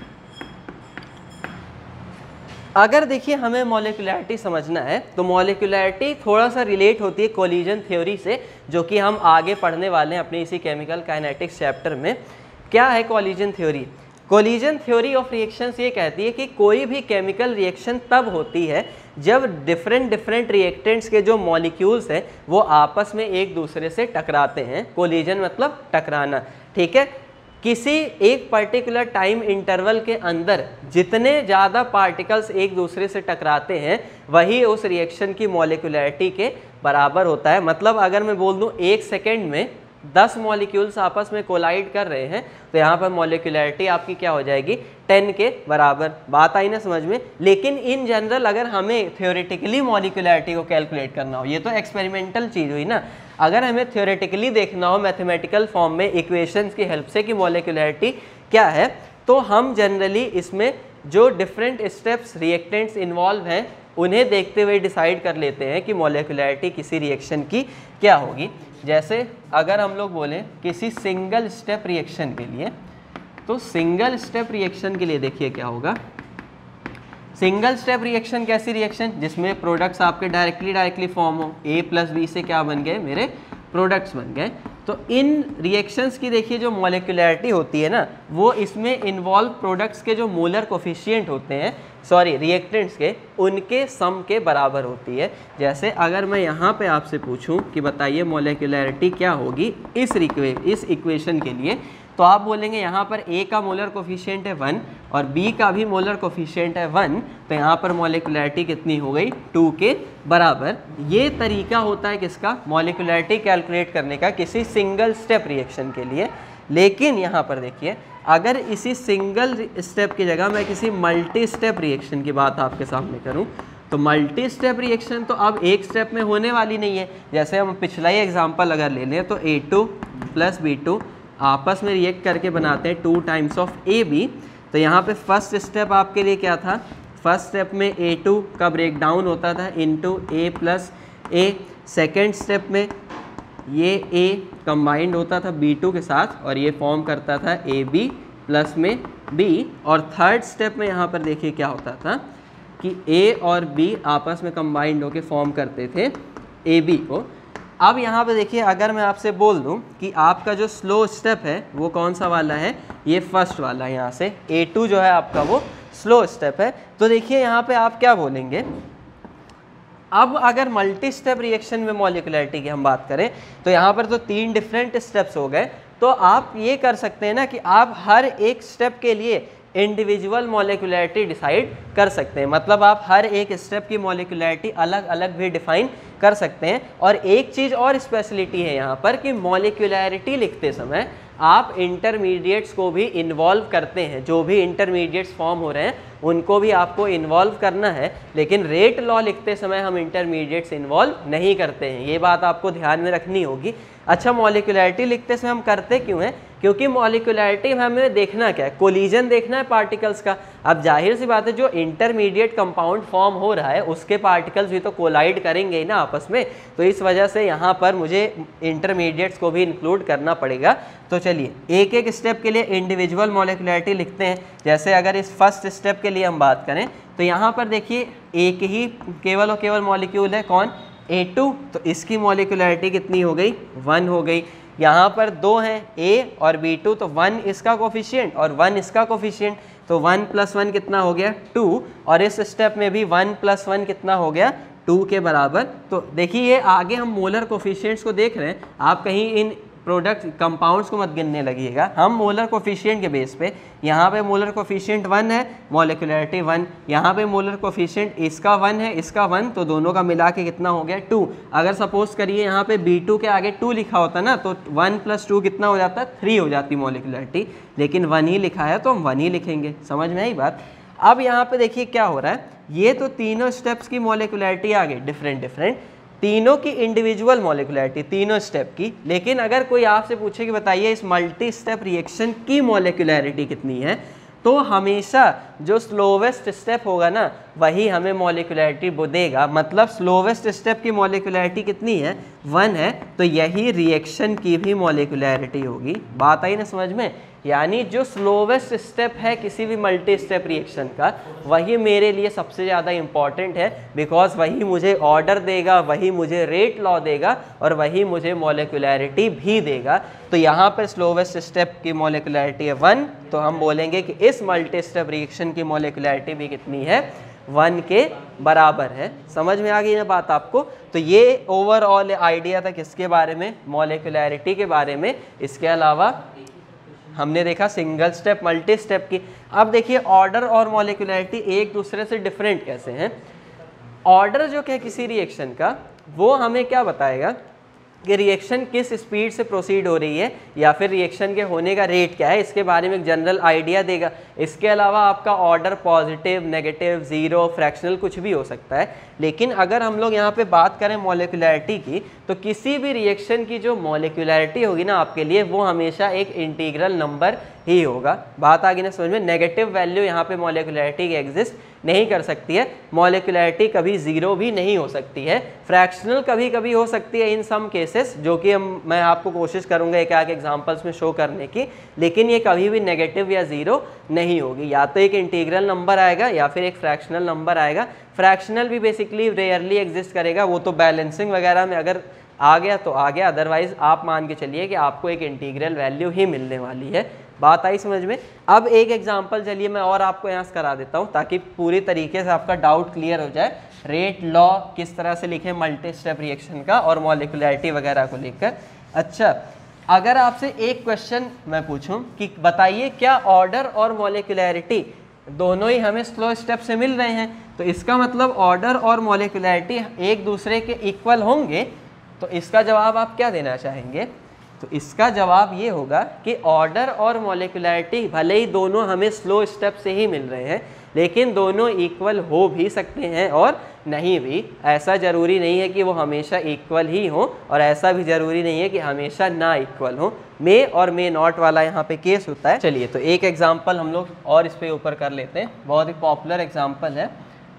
अगर देखिए हमें मॉलिक्यूलैरिटी समझना है तो मॉलिक्यूलैरिटी थोड़ा सा रिलेट होती है कोलिजन थ्योरी से, जो कि हम आगे पढ़ने वाले हैं अपने इसी केमिकल काइनेटिक्स चैप्टर में। क्या है collision theory? Collision theory of reactions ये कहती है कि कोई भी केमिकल रिएक्शन तब होती है जब डिफरेंट डिफरेंट रिएक्टेंट्स के जो मॉलिक्यूल्स हैं वो आपस में एक दूसरे से टकराते हैं। कोलिजन मतलब टकराना, ठीक है। किसी एक पर्टिकुलर टाइम इंटरवल के अंदर जितने ज़्यादा पार्टिकल्स एक दूसरे से टकराते हैं वही उस रिएक्शन की मॉलिक्यूलैरिटी के बराबर होता है। मतलब अगर मैं बोल दूं एक सेकेंड में दस मॉलिक्यूल्स आपस में कोलाइड कर रहे हैं तो यहाँ पर मॉलिक्यूलैरिटी आपकी क्या हो जाएगी, टेन के बराबर। बात आई ना समझ में। लेकिन इन जनरल अगर हमें थ्योरेटिकली मॉलिक्यूलैरिटी को कैलकुलेट करना हो, ये तो एक्सपेरिमेंटल चीज़ हुई ना, अगर हमें थ्योरेटिकली देखना हो मैथमेटिकल फॉर्म में इक्वेशंस की हेल्प से कि मॉलिक्यूलैरिटी क्या है, तो हम जनरली इसमें जो डिफरेंट स्टेप्स रिएक्टेंट्स इन्वॉल्व हैं उन्हें देखते हुए डिसाइड कर लेते हैं कि मॉलिक्यूलैरिटी किसी रिएक्शन की क्या होगी। जैसे अगर हम लोग बोलें किसी सिंगल स्टेप रिएक्शन के लिए, तो सिंगल स्टेप रिएक्शन के लिए देखिए क्या होगा। सिंगल स्टेप रिएक्शन कैसी रिएक्शन, जिसमें प्रोडक्ट्स आपके डायरेक्टली डायरेक्टली फॉर्म हो, ए प्लस बी से क्या बन गए, मेरे प्रोडक्ट्स बन गए। तो इन रिएक्शंस की देखिए जो मॉलिक्यूलैरिटी होती है ना, वो इसमें इन्वॉल्व प्रोडक्ट्स के जो मोलर कोफिशिएंट होते हैं, सॉरी रिएक्टेंट्स के, उनके सम के बराबर होती है। जैसे अगर मैं यहाँ पे आपसे पूछूं कि बताइए मॉलिक्यूलैरिटी क्या होगी इस इक्वे इस इक्वेशन के लिए, तो आप बोलेंगे यहाँ पर ए का मोलर कोफिशिएंट है वन और बी का भी मोलर कोफिशिएंट है वन, तो यहाँ पर मॉलिक्यूलैरिटी कितनी हो गई, टू के बराबर। ये तरीका होता है किसका, मॉलिक्यूलैरिटी कैलकुलेट करने का किसी सिंगल स्टेप रिएक्शन के लिए। लेकिन यहाँ पर देखिए अगर इसी सिंगल स्टेप की जगह मैं किसी मल्टी स्टेप रिएक्शन की बात आपके सामने करूँ, तो मल्टी स्टेप रिएक्शन तो अब एक स्टेप में होने वाली नहीं है। जैसे हम पिछला ही एग्जांपल अगर ले लें तो A two plus B two आपस में रिएक्ट करके बनाते हैं two times of A B. तो यहाँ पे फर्स्ट स्टेप आपके लिए क्या था, फर्स्ट स्टेप में ए टू का ब्रेक डाउन होता था into A plus A. Second step में ये ए कंबाइंड होता था बी टू के साथ और ये फॉर्म करता था ए बी प्लस में बी। और थर्ड स्टेप में यहाँ पर देखिए क्या होता था कि ए और बी आपस में कंबाइंड होकर फॉर्म करते थे ए बी को। अब यहाँ पे देखिए अगर मैं आपसे बोल दूँ कि आपका जो स्लो स्टेप है वो कौन सा वाला है, ये फर्स्ट वाला, यहाँ से ए टू जो है आपका वो स्लो स्टेप है। तो देखिए यहाँ पे आप क्या बोलेंगे, अब अगर मल्टी स्टेप रिएक्शन में मॉलिक्यूलैरिटी की हम बात करें तो यहाँ पर तो तीन डिफरेंट स्टेप्स हो गए। तो आप ये कर सकते हैं ना कि आप हर एक स्टेप के लिए इंडिविजुअल मॉलिक्यूलैरिटी डिसाइड कर सकते हैं। मतलब आप हर एक स्टेप की मॉलिक्यूलैरिटी अलग अलग भी डिफाइन कर सकते हैं। और एक चीज़ और स्पेशलिटी है यहाँ पर कि मॉलिक्यूलैरिटी लिखते समय आप इंटरमीडिएट्स को भी इन्वॉल्व करते हैं, जो भी इंटरमीडिएट्स फॉर्म हो रहे हैं उनको भी आपको इन्वॉल्व करना है, लेकिन रेट लॉ लिखते समय हम इंटरमीडिएट्स इन्वॉल्व नहीं करते हैं, ये बात आपको ध्यान में रखनी होगी। अच्छा, मॉलिक्यूलैरिटी लिखते समय हम करते क्यों हैं? क्योंकि मॉलिक्यूलैरिटी में हमें देखना क्या है, कोलिजन देखना है पार्टिकल्स का। अब जाहिर सी बात है जो इंटरमीडिएट कंपाउंड फॉर्म हो रहा है उसके पार्टिकल्स भी तो कोलाइड करेंगे ही ना आपस में, तो इस वजह से यहाँ पर मुझे इंटरमीडिएट्स को भी इंक्लूड करना पड़ेगा। तो चलिए एक एक स्टेप के लिए इंडिविजुअल मॉलिक्यूलैरिटी लिखते हैं। जैसे अगर इस फर्स्ट स्टेप के लिए हम बात करें तो यहाँ पर देखिए एक ही केवल और केवल मॉलिक्यूल है, कौन? ए टू, तो इसकी मॉलिक्यूलैरिटी कितनी हो गई? वन हो गई। यहाँ पर दो हैं A और बी टू, तो वन इसका कोफिशिएंट और वन इसका कोफिशिएंट, तो वन प्लस वन कितना हो गया? टू। और इस स्टेप में भी वन प्लस वन कितना हो गया? टू के बराबर। तो देखिए ये आगे हम मोलर कोफिशिएंट्स को देख रहे हैं, आप कहीं इन प्रोडक्ट कंपाउंड्स को मत गिनने लगिएगा, हम मोलर कोफिशिएंट के बेस पे, यहाँ पे मोलर कोफिशिएंट वन है, मॉलिक्यूलैरिटी वन, यहाँ पे मोलर कोफिशिएंट इसका वन है, इसका वन, तो दोनों का मिला के कितना हो गया? टू। अगर सपोज करिए यहाँ पे बी टू के आगे टू लिखा होता ना तो वन प्लस टू कितना हो जाता? थ्री हो जाती मॉलिक्यूलैरिटी, लेकिन वन ही लिखा है तो हम वन ही लिखेंगे। समझ में आई बात? अब यहाँ पे देखिए क्या हो रहा है, ये तो तीनों स्टेप्स की मॉलिक्यूलैरिटी आ गई डिफरेंट डिफरेंट, तीनों की इंडिविजुअल मॉलिक्यूलैरिटी तीनों स्टेप की। लेकिन अगर कोई आपसे पूछे कि बताइए इस मल्टी स्टेप रिएक्शन की मॉलिक्यूलैरिटी कितनी है, तो हमेशा जो स्लोवेस्ट स्टेप होगा ना वही हमें मॉलिक्यूलैरिटी देगा। मतलब स्लोवेस्ट स्टेप की मॉलिक्यूलैरिटी कितनी है? वन है, तो यही रिएक्शन की भी मॉलिक्यूलैरिटी होगी। बात आई ना समझ में? यानी जो स्लोवेस्ट स्टेप है किसी भी मल्टी स्टेप रिएक्शन का वही मेरे लिए सबसे ज़्यादा इम्पॉर्टेंट है, बिकॉज वही मुझे ऑर्डर देगा, वही मुझे रेट लॉ देगा और वही मुझे मॉलिक्यूलैरिटी भी देगा। तो यहाँ पर स्लोवेस्ट स्टेप की मॉलिक्यूलैरिटी है वन, तो हम बोलेंगे कि इस मल्टी स्टेप रिएक्शन की मॉलिक्यूलैरिटी भी कितनी है? वन के बराबर है। समझ में आ गई ना बात आपको? तो ये ओवरऑल आइडिया था किसके बारे में? मॉलिक्यूलैरिटी के बारे में। इसके अलावा हमने देखा सिंगल स्टेप, मल्टी स्टेप की। अब देखिए ऑर्डर और मॉलिक्यूलैरिटी एक दूसरे से डिफरेंट कैसे हैं। ऑर्डर जो है किसी रिएक्शन का वो हमें क्या बताएगा कि रिएक्शन किस स्पीड से प्रोसीड हो रही है या फिर रिएक्शन के होने का रेट क्या है, इसके बारे में एक जनरल आइडिया देगा। इसके अलावा आपका order positive, negative, zero, fractional कुछ भी हो सकता है। लेकिन अगर हम लोग यहाँ पे बात करें मॉलिक्यूलैरिटी की, तो किसी भी रिएक्शन की जो मॉलिक्यूलैरिटी होगी ना आपके लिए वो हमेशा एक इंटीग्रल नंबर ही होगा। बात आ गई ना समझ में? नेगेटिव वैल्यू यहाँ पे मॉलिक्यूलैरिटी की एग्जिस्ट नहीं कर सकती है। मॉलिक्यूलैरिटी कभी ज़ीरो भी नहीं हो सकती है। फ्रैक्शनल कभी कभी हो सकती है इन सम केसेस, जो कि हम मैं आपको कोशिश करूँगा एक आगे एग्जांपल्स में शो करने की, लेकिन ये कभी भी नेगेटिव या ज़ीरो नहीं होगी। या तो एक इंटीग्रल नंबर आएगा या फिर एक फ्रैक्शनल नंबर आएगा। फ्रैक्शनल भी बेसिकली रेयरली एग्जिस्ट करेगा, वो तो बैलेंसिंग वगैरह में अगर आ गया तो आ गया, अदरवाइज आप मान के चलिए कि आपको एक इंटीग्रल वैल्यू ही मिलने वाली है। बात आई समझ में? अब एक एग्जांपल चलिए मैं और आपको यहाँ से करा देता हूँ ताकि पूरी तरीके से आपका डाउट क्लियर हो जाए। रेट लॉ किस तरह से लिखें मल्टी स्टेप रिएक्शन का और मॉलिक्यूलैरिटी वगैरह को लेकर। अच्छा, अगर आपसे एक क्वेश्चन मैं पूछूं कि बताइए क्या ऑर्डर और मॉलिक्यूलैरिटी दोनों ही हमें स्लो स्टेप से मिल रहे हैं, तो इसका मतलब ऑर्डर और मॉलिक्यूलैरिटी एक दूसरे के इक्वल होंगे। तो इसका जवाब आप क्या देना चाहेंगे? तो इसका जवाब ये होगा कि ऑर्डर और मॉलिक्यूलैरिटी भले ही दोनों हमें स्लो स्टेप से ही मिल रहे हैं, लेकिन दोनों इक्वल हो भी सकते हैं और नहीं भी। ऐसा ज़रूरी नहीं है कि वो हमेशा इक्वल ही हो और ऐसा भी ज़रूरी नहीं है कि हमेशा ना इक्वल हो। मे और मे नॉट वाला यहाँ पे केस होता है। चलिए तो एक एग्जांपल हम लोग और इस पे ऊपर कर लेते हैं। बहुत ही पॉपुलर एग्जांपल है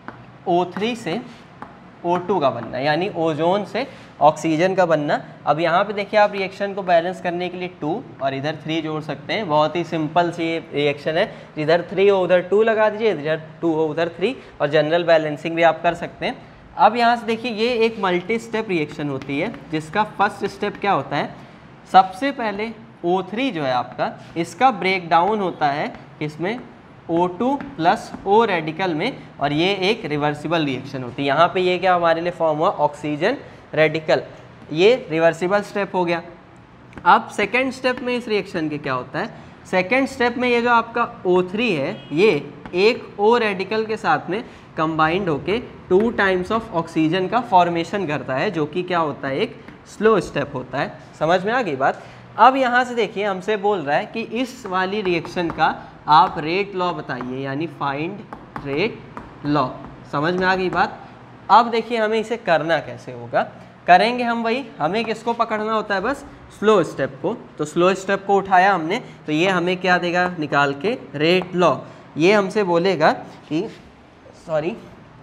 ओ थ्री से ओ टू का बनना, यानी ओजोन से ऑक्सीजन का बनना। अब यहाँ पे देखिए आप रिएक्शन को बैलेंस करने के लिए टू और इधर थ्री जोड़ सकते हैं। बहुत ही सिंपल सी रिएक्शन है, इधर थ्री हो उधर टू लगा दीजिए, इधर टू हो उधर थ्री, और जनरल बैलेंसिंग भी आप कर सकते हैं। अब यहाँ से देखिए ये एक मल्टी स्टेप रिएक्शन होती है जिसका फर्स्ट स्टेप क्या होता है, सबसे पहले ओ थ्री जो है आपका, इसका ब्रेक डाउन होता है इसमें O two plus O radical में, और ये एक रिवर्सिबल रिएक्शन होती है। यहाँ पे ये क्या हमारे लिए फॉर्म हुआ, ऑक्सीजन रेडिकल, ये रिवर्सिबल स्टेप हो गया। अब सेकेंड स्टेप में इस रिएक्शन के क्या होता है, सेकेंड स्टेप में ये जो आपका O थ्री है ये एक O रेडिकल के साथ में कंबाइंड होके टू टाइम्स ऑफ ऑक्सीजन का फॉर्मेशन करता है, जो कि क्या होता है, एक स्लो स्टेप होता है। समझ में आ गई बात। अब यहाँ से देखिए हमसे बोल रहा है कि इस वाली रिएक्शन का आप रेट लॉ बताइए, यानी फाइंड रेट लॉ। समझ में आ गई बात। अब देखिए हमें इसे करना कैसे होगा, करेंगे हम वही, हमें किसको पकड़ना होता है, बस स्लो स्टेप को। तो स्लो स्टेप को उठाया हमने, तो ये हमें क्या देगा निकाल के, रेट लॉ। ये हमसे बोलेगा कि sorry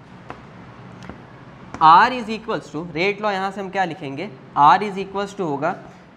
R is equals to, rate law यहाँ से हम क्या लिखेंगे, R इज इक्वल्स टू होगा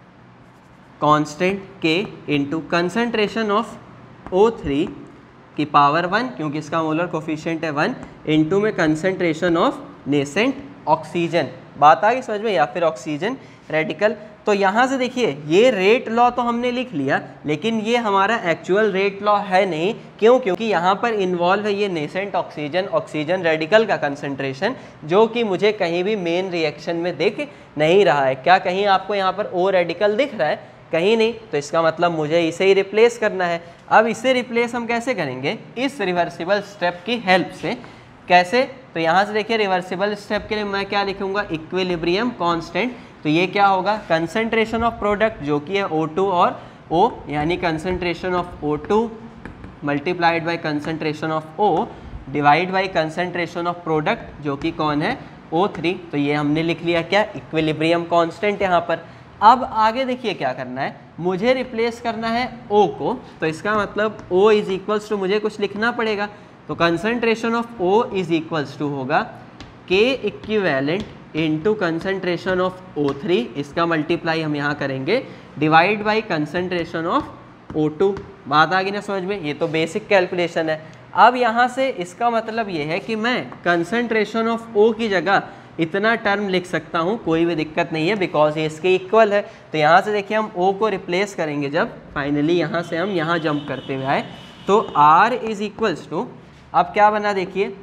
constant K into concentration of O three की पावर वन, क्योंकि इसका मोलर कोफिशिएंट है वन, इंटू में कंसनट्रेशन ऑफ नेसेंट ऑक्सीजन। बात आ गई समझ में, या फिर ऑक्सीजन रेडिकल। तो यहाँ से देखिए ये रेट लॉ तो हमने लिख लिया, लेकिन ये हमारा एक्चुअल रेट लॉ है नहीं। क्यों? क्योंकि यहाँ पर इन्वॉल्व है ये नेसेंट ऑक्सीजन, ऑक्सीजन रेडिकल का कंसंट्रेशन, जो कि मुझे कहीं भी मेन रिएक्शन में दिख नहीं रहा है। क्या कहीं आपको यहाँ पर ओ रेडिकल दिख रहा है? कहीं नहीं। तो इसका मतलब मुझे इसे ही रिप्लेस करना है। अब इसे रिप्लेस हम कैसे करेंगे, इस रिवर्सिबल स्टेप की हेल्प से। कैसे? तो यहाँ से देखिए रिवर्सिबल स्टेप के लिए मैं क्या लिखूंगा, इक्विलिब्रियम कांस्टेंट। तो ये क्या होगा, कंसंट्रेशन ऑफ प्रोडक्ट जो कि है O टू और O, यानी concentration of O two multiplied by concentration of O divide by concentration of product जो कि कौन है, O थ्री। तो ये हमने लिख लिया क्या, इक्विलिब्रियम कांस्टेंट यहाँ पर। अब आगे देखिए क्या करना है, मुझे रिप्लेस करना है O को। तो इसका मतलब O इज इक्वल्स टू, मुझे कुछ लिखना पड़ेगा। तो concentration of O is equals to होगा K equivalent into concentration of O three, इसका मल्टीप्लाई हम यहाँ करेंगे, divide by concentration of O two. बात आ गई ना समझ में, ये तो बेसिक कैलकुलेशन है। अब यहाँ से इसका मतलब ये है कि मैं कंसंट्रेशन ऑफ O की जगह इतना टर्म लिख सकता हूँ, कोई भी दिक्कत नहीं है, बिकॉज ये इसके इक्वल है। तो यहाँ से देखिए हम O को रिप्लेस करेंगे, जब फाइनली यहाँ से हम यहाँ जंप करते हुए आए, तो R इज इक्वल्स टू, अब क्या बना देखिए,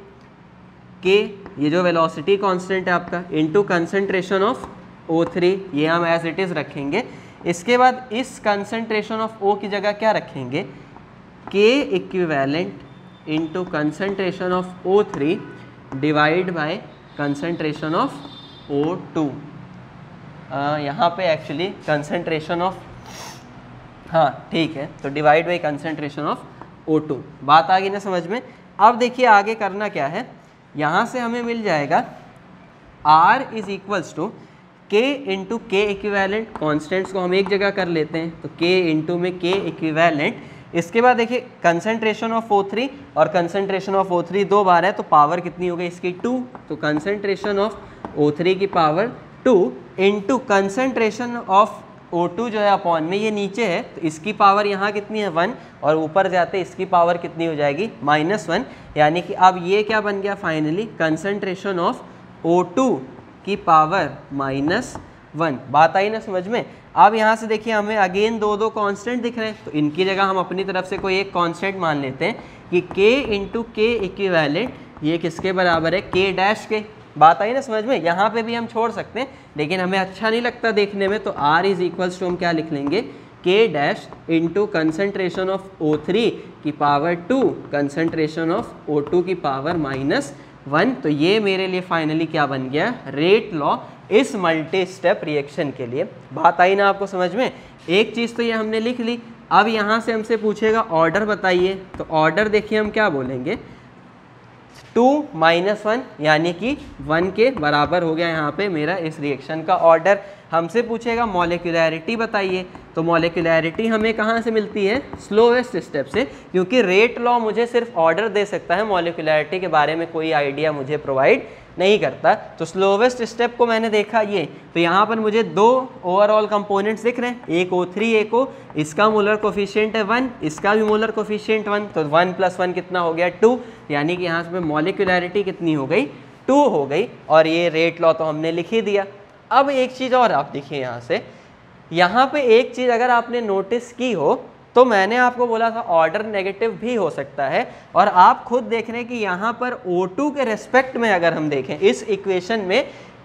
K ये जो वेलोसिटी कांस्टेंट है आपका, into concentration of O three, ये हम एज इट इज़ रखेंगे। इसके बाद इस कंसंट्रेशन ऑफ O की जगह क्या रखेंगे, K equivalent into concentration of O three divide by concentration of O two. यहाँ पे एक्चुअली कंसंट्रेशन ऑफ, हाँ ठीक है, तो divide by concentration of O two. बात आ गई ना समझ में। अब देखिए आगे करना क्या है, यहाँ से हमें मिल जाएगा R is equals to K into K equivalent, constants को हम एक जगह कर लेते हैं, तो K इंटू में K इक्विवेलेंट। इसके बाद देखिए कंसंट्रेशन ऑफ O थ्री और कंसंट्रेशन ऑफ O थ्री दो बार है, तो पावर कितनी हो गई इसकी, टू। तो कंसंट्रेशन ऑफ O थ्री की power two into concentration of O two जो है अपॉन में, ये नीचे है तो इसकी पावर यहाँ कितनी है, वन, और ऊपर जाते इसकी पावर कितनी हो जाएगी, माइनस वन। यानी कि अब ये क्या बन गया finally, concentration of O two की पावर माइनस वन। बात आई ना समझ में। अब यहाँ से देखिए हमें अगेन दो दो कांस्टेंट दिख रहे हैं, तो इनकी जगह हम अपनी तरफ से कोई एक कांस्टेंट मान लेते हैं कि K इंटू के इक्विवेलेंट, ये किसके बराबर है, K डैश के। बात आई ना समझ में। यहाँ पे भी हम छोड़ सकते हैं, लेकिन हमें अच्छा नहीं लगता देखने में, तो R इज इक्वल्स टू हम क्या लिख लेंगे, K dash into concentration of O three की power two, concentration of O two की पावर माइनस वन। तो ये मेरे लिए फाइनली क्या बन गया, रेट लॉ इस मल्टी स्टेप रिएक्शन के लिए। बात आई ना आपको समझ में। एक चीज़ तो ये हमने लिख ली। अब यहाँ से हमसे पूछेगा ऑर्डर बताइए, तो ऑर्डर देखिए हम क्या बोलेंगे, टू माइनस वन, यानी कि वन के बराबर हो गया यहाँ पे मेरा इस रिएक्शन का ऑर्डर। हमसे पूछेगा मॉलिक्यूलैरिटी बताइए, तो मॉलिक्यूलैरिटी हमें कहाँ से मिलती है, स्लोवेस्ट स्टेप से, क्योंकि रेट लॉ मुझे सिर्फ ऑर्डर दे सकता है, मॉलिक्यूलैरिटी के बारे में कोई आइडिया मुझे प्रोवाइड नहीं करता। तो स्लोवेस्ट स्टेप को मैंने देखा ये, तो यहाँ पर मुझे दो ओवरऑल कंपोनेंट्स दिख रहे हैं, एक O थ्री एक O, इसका मोलर कोफिशिएंट है वन, इसका भी मोलर कोफिशिएंट वन, तो वन प्लस वन कितना हो गया, टू। यानी कि यहाँ से मॉलिक्यूलैरिटी कितनी हो गई, टू हो गई, और ये रेट लॉ तो हमने लिख ही दिया। अब एक चीज़ और आप देखिए यहाँ से, यहाँ पे एक चीज़ अगर आपने नोटिस की हो, तो मैंने आपको बोला था ऑर्डर नेगेटिव भी हो सकता है, और आप खुद देख रहे हैं कि यहाँ पर O टू के रेस्पेक्ट में अगर हम देखें इस इक्वेशन में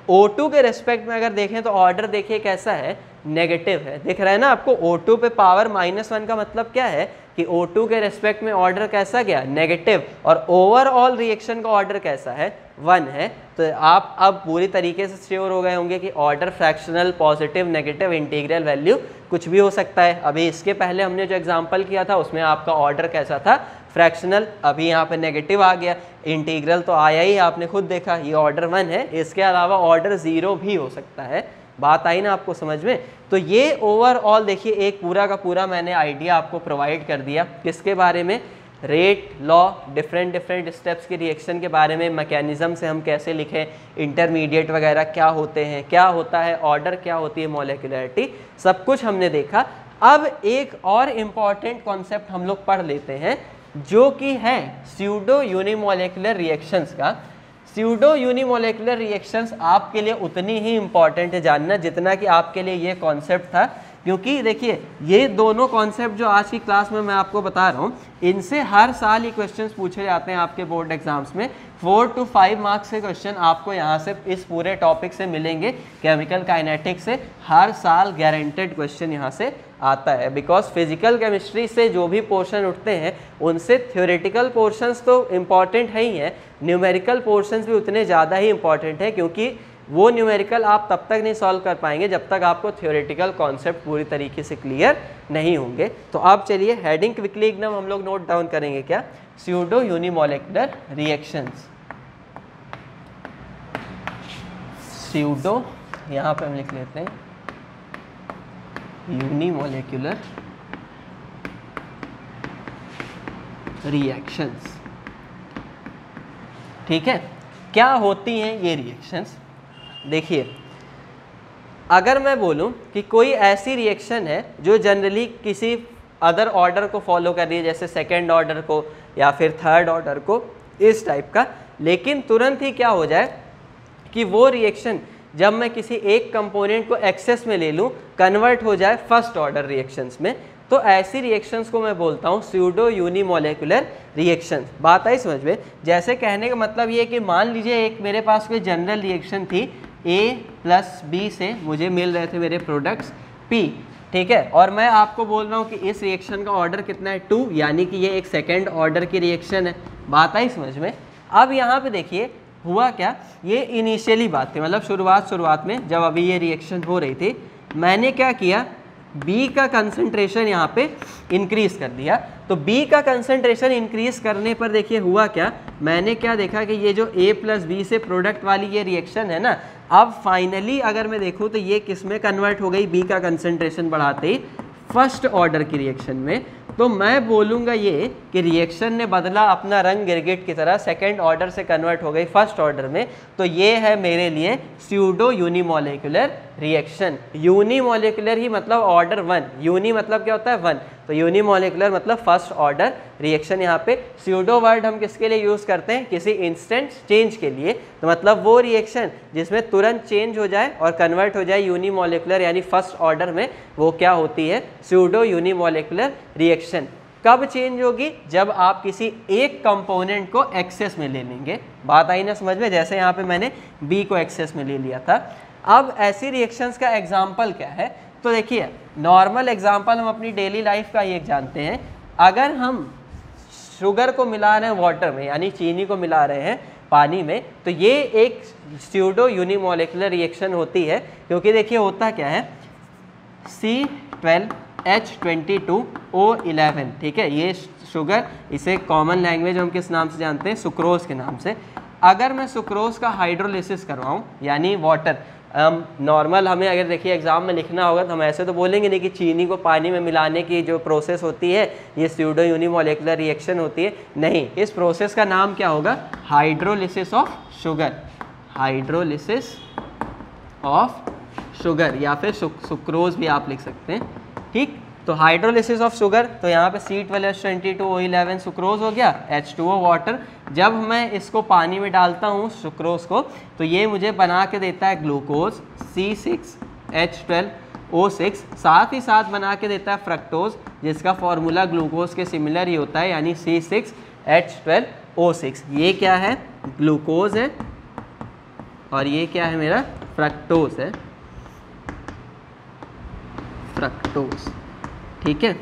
ओ टू के रेस्पेक्ट में अगर देखें तो ऑर्डर देखिए कैसा है, नेगेटिव है, दिख रहा है ना आपको। ओ टू पे पावर माइनस वन का मतलब क्या है कि ओ टू के रेस्पेक्ट में ऑर्डर कैसा गया, नेगेटिव, और ओवरऑल रिएक्शन का ऑर्डर कैसा है, वन है। तो आप अब पूरी तरीके से श्योर हो गए होंगे कि order fractional, positive, negative, integral value कुछ भी हो सकता है। अभी इसके पहले हमने जो एग्जांपल किया था उसमें आपका ऑर्डर कैसा था, फ्रैक्शनल, अभी यहाँ पे नेगेटिव आ गया, इंटीग्रल तो आया ही, आपने खुद देखा, ये ऑर्डर वन है। इसके अलावा ऑर्डर ज़ीरो भी हो सकता है। बात आई ना आपको समझ में। तो ये ओवरऑल देखिए एक पूरा का पूरा मैंने आइडिया आपको प्रोवाइड कर दिया किसके बारे में, rate law, different different steps के रिएक्शन के बारे में, मैकेनिज्म से हम कैसे लिखें, इंटरमीडिएट वगैरह क्या होते हैं, क्या होता है ऑर्डर, क्या होती है मॉलिक्यूलरिटी, सब कुछ हमने देखा। अब एक और इम्पॉर्टेंट कॉन्सेप्ट हम लोग पढ़ लेते हैं जो कि है स्यूडो यूनिमोलेकुलर रिएक्शंस का। स्यूडो यूनिमोलेकुलर रिएक्शंस आपके लिए उतनी ही इम्पॉर्टेंट है जानना जितना कि आपके लिए ये कॉन्सेप्ट था, क्योंकि देखिए ये दोनों कॉन्सेप्ट जो आज की क्लास में मैं आपको बता रहा हूँ, इनसे हर साल ही क्वेश्चंस पूछे जाते हैं आपके बोर्ड एग्जाम्स में। फोर टू फाइव मार्क्स के क्वेश्चन आपको यहाँ से इस पूरे टॉपिक से मिलेंगे, केमिकल काइनेटिक्स से हर साल गारंटेड क्वेश्चन यहाँ से आता है। बिकॉज फिजिकल केमिस्ट्री से जो भी पोर्शन उठते हैं उनसे थ्योरेटिकल पोर्शंस तो इम्पॉर्टेंट है ही है, न्यूमेरिकल पोर्शंस भी उतने ज़्यादा ही इम्पॉर्टेंट है, क्योंकि वो न्यूमेरिकल आप तब तक नहीं सॉल्व कर पाएंगे जब तक आपको थ्योरेटिकल कॉन्सेप्ट पूरी तरीके से क्लियर नहीं होंगे। तो अब चलिए हेडिंग क्विकली एकदम हम लोग नोट डाउन करेंगे क्या, स्यूडो यूनिमोलेकुलर रिएक्शंस। स्यूडो यहाँ पे हम लिख लेते हैं यूनिमोलेकुलर रिएक्शंस। ठीक है, क्या होती हैं ये रिएक्शंस? देखिए अगर मैं बोलूं कि कोई ऐसी रिएक्शन है जो जनरली किसी अदर ऑर्डर को फॉलो कर रही है, जैसे सेकेंड ऑर्डर को या फिर थर्ड ऑर्डर को, इस टाइप का, लेकिन तुरंत ही क्या हो जाए कि वो रिएक्शन जब मैं किसी एक कंपोनेंट को एक्सेस में ले लूँ कन्वर्ट हो जाए फर्स्ट ऑर्डर रिएक्शंस में, तो ऐसी रिएक्शंस को मैं बोलता हूँ स्यूडो यूनिमोलेकुलर रिएक्शंस। बात आई समझ में? जैसे कहने का मतलब ये है कि मान लीजिए एक मेरे पास कोई जनरल रिएक्शन थी, ए प्लस बी से मुझे मिल रहे थे मेरे प्रोडक्ट्स पी, ठीक है, और मैं आपको बोल रहा हूँ कि इस रिएक्शन का ऑर्डर कितना है, टू, यानी कि ये एक सेकेंड ऑर्डर की रिएक्शन है। बात आई समझ में? अब यहाँ पे देखिए हुआ क्या, ये इनिशियली बात थी, मतलब शुरुआत शुरुआत में जब अभी ये रिएक्शन हो रही थी, मैंने क्या किया, B का कंसंट्रेशन यहाँ पे इंक्रीज कर दिया। तो B का कंसंट्रेशन इंक्रीज करने पर देखिए हुआ क्या, मैंने क्या देखा कि ये जो A प्लस बी से प्रोडक्ट वाली ये रिएक्शन है ना, अब फाइनली अगर मैं देखूँ तो ये किस में कन्वर्ट हो गई, B का कंसंट्रेशन बढ़ाते ही फर्स्ट ऑर्डर की रिएक्शन में। तो मैं बोलूँगा ये कि रिएक्शन ने बदला अपना रंग गिरगिट की तरह, सेकेंड ऑर्डर से कन्वर्ट हो गई फर्स्ट ऑर्डर में। तो ये है मेरे लिए स्यूडो यूनिमोलेकुलर रिएक्शन। यूनिमोलेकुलर ही मतलब ऑर्डर वन, यूनि मतलब क्या होता है, वन, तो यूनिमोलेकुलर मतलब फर्स्ट ऑर्डर रिएक्शन। यहाँ पे स्यूडो वर्ड हम किसके लिए यूज़ करते हैं, किसी इंस्टेंट चेंज के लिए। तो मतलब वो रिएक्शन जिसमें तुरंत चेंज हो जाए और कन्वर्ट हो जाए यूनिमोलेकुलर यानी फर्स्ट ऑर्डर में, वो क्या होती है, स्यूडो यूनिमोलेकुलर रिएक्शन। कब चेंज होगी, जब आप किसी एक कंपोनेंट को एक्सेस में ले लेंगे। बात आई ना समझ में? जैसे यहाँ पे मैंने बी को एक्सेस में ले लिया था। अब ऐसी रिएक्शंस का एग्जाम्पल क्या है, तो देखिए नॉर्मल एग्जाम्पल हम अपनी डेली लाइफ का ही एक जानते हैं। अगर हम शुगर को मिला रहे हैं वाटर में, यानी चीनी को मिला रहे हैं पानी में, तो ये एक स्यूडो यूनिमोलेकुलर रिएक्शन होती है। क्योंकि देखिए होता क्या है, C twelve H twenty two O eleven, ठीक है, ये शुगर, इसे कॉमन लैंग्वेज हम किस नाम से जानते हैं, सुक्रोज के नाम से। अगर मैं सुक्रोज का हाइड्रोलिसिस करवाऊँ यानी वाटर, नॉर्मल um, हमें अगर देखिए एग्जाम में लिखना होगा तो हम ऐसे तो बोलेंगे नहीं कि चीनी को पानी में मिलाने की जो प्रोसेस होती है ये स्यूडो यूनिमोलेकुलर रिएक्शन होती है। नहीं, इस प्रोसेस का नाम क्या होगा, hydrolysis of sugar, hydrolysis of sugar, या फिर सुक्रोज भी आप लिख सकते हैं। ठीक, तो हाइड्रोलिसिस ऑफ शुगर, तो यहाँ पे C twelve H twenty two O eleven sucrose हो गया, एच टू ओ वाटर। जब मैं इसको पानी में डालता हूँ सुक्रोज को, तो ये मुझे बना के देता है glucose C six H twelve O six, साथ ही साथ बना के देता है फ्रक्टोज, जिसका फॉर्मूला ग्लूकोज के सिमिलर ही होता है, यानी C six H twelve O six. ये क्या है, ग्लूकोज है, और ये क्या है मेरा फ्रक्टोज है, फ्रक्टोज, ठीक है।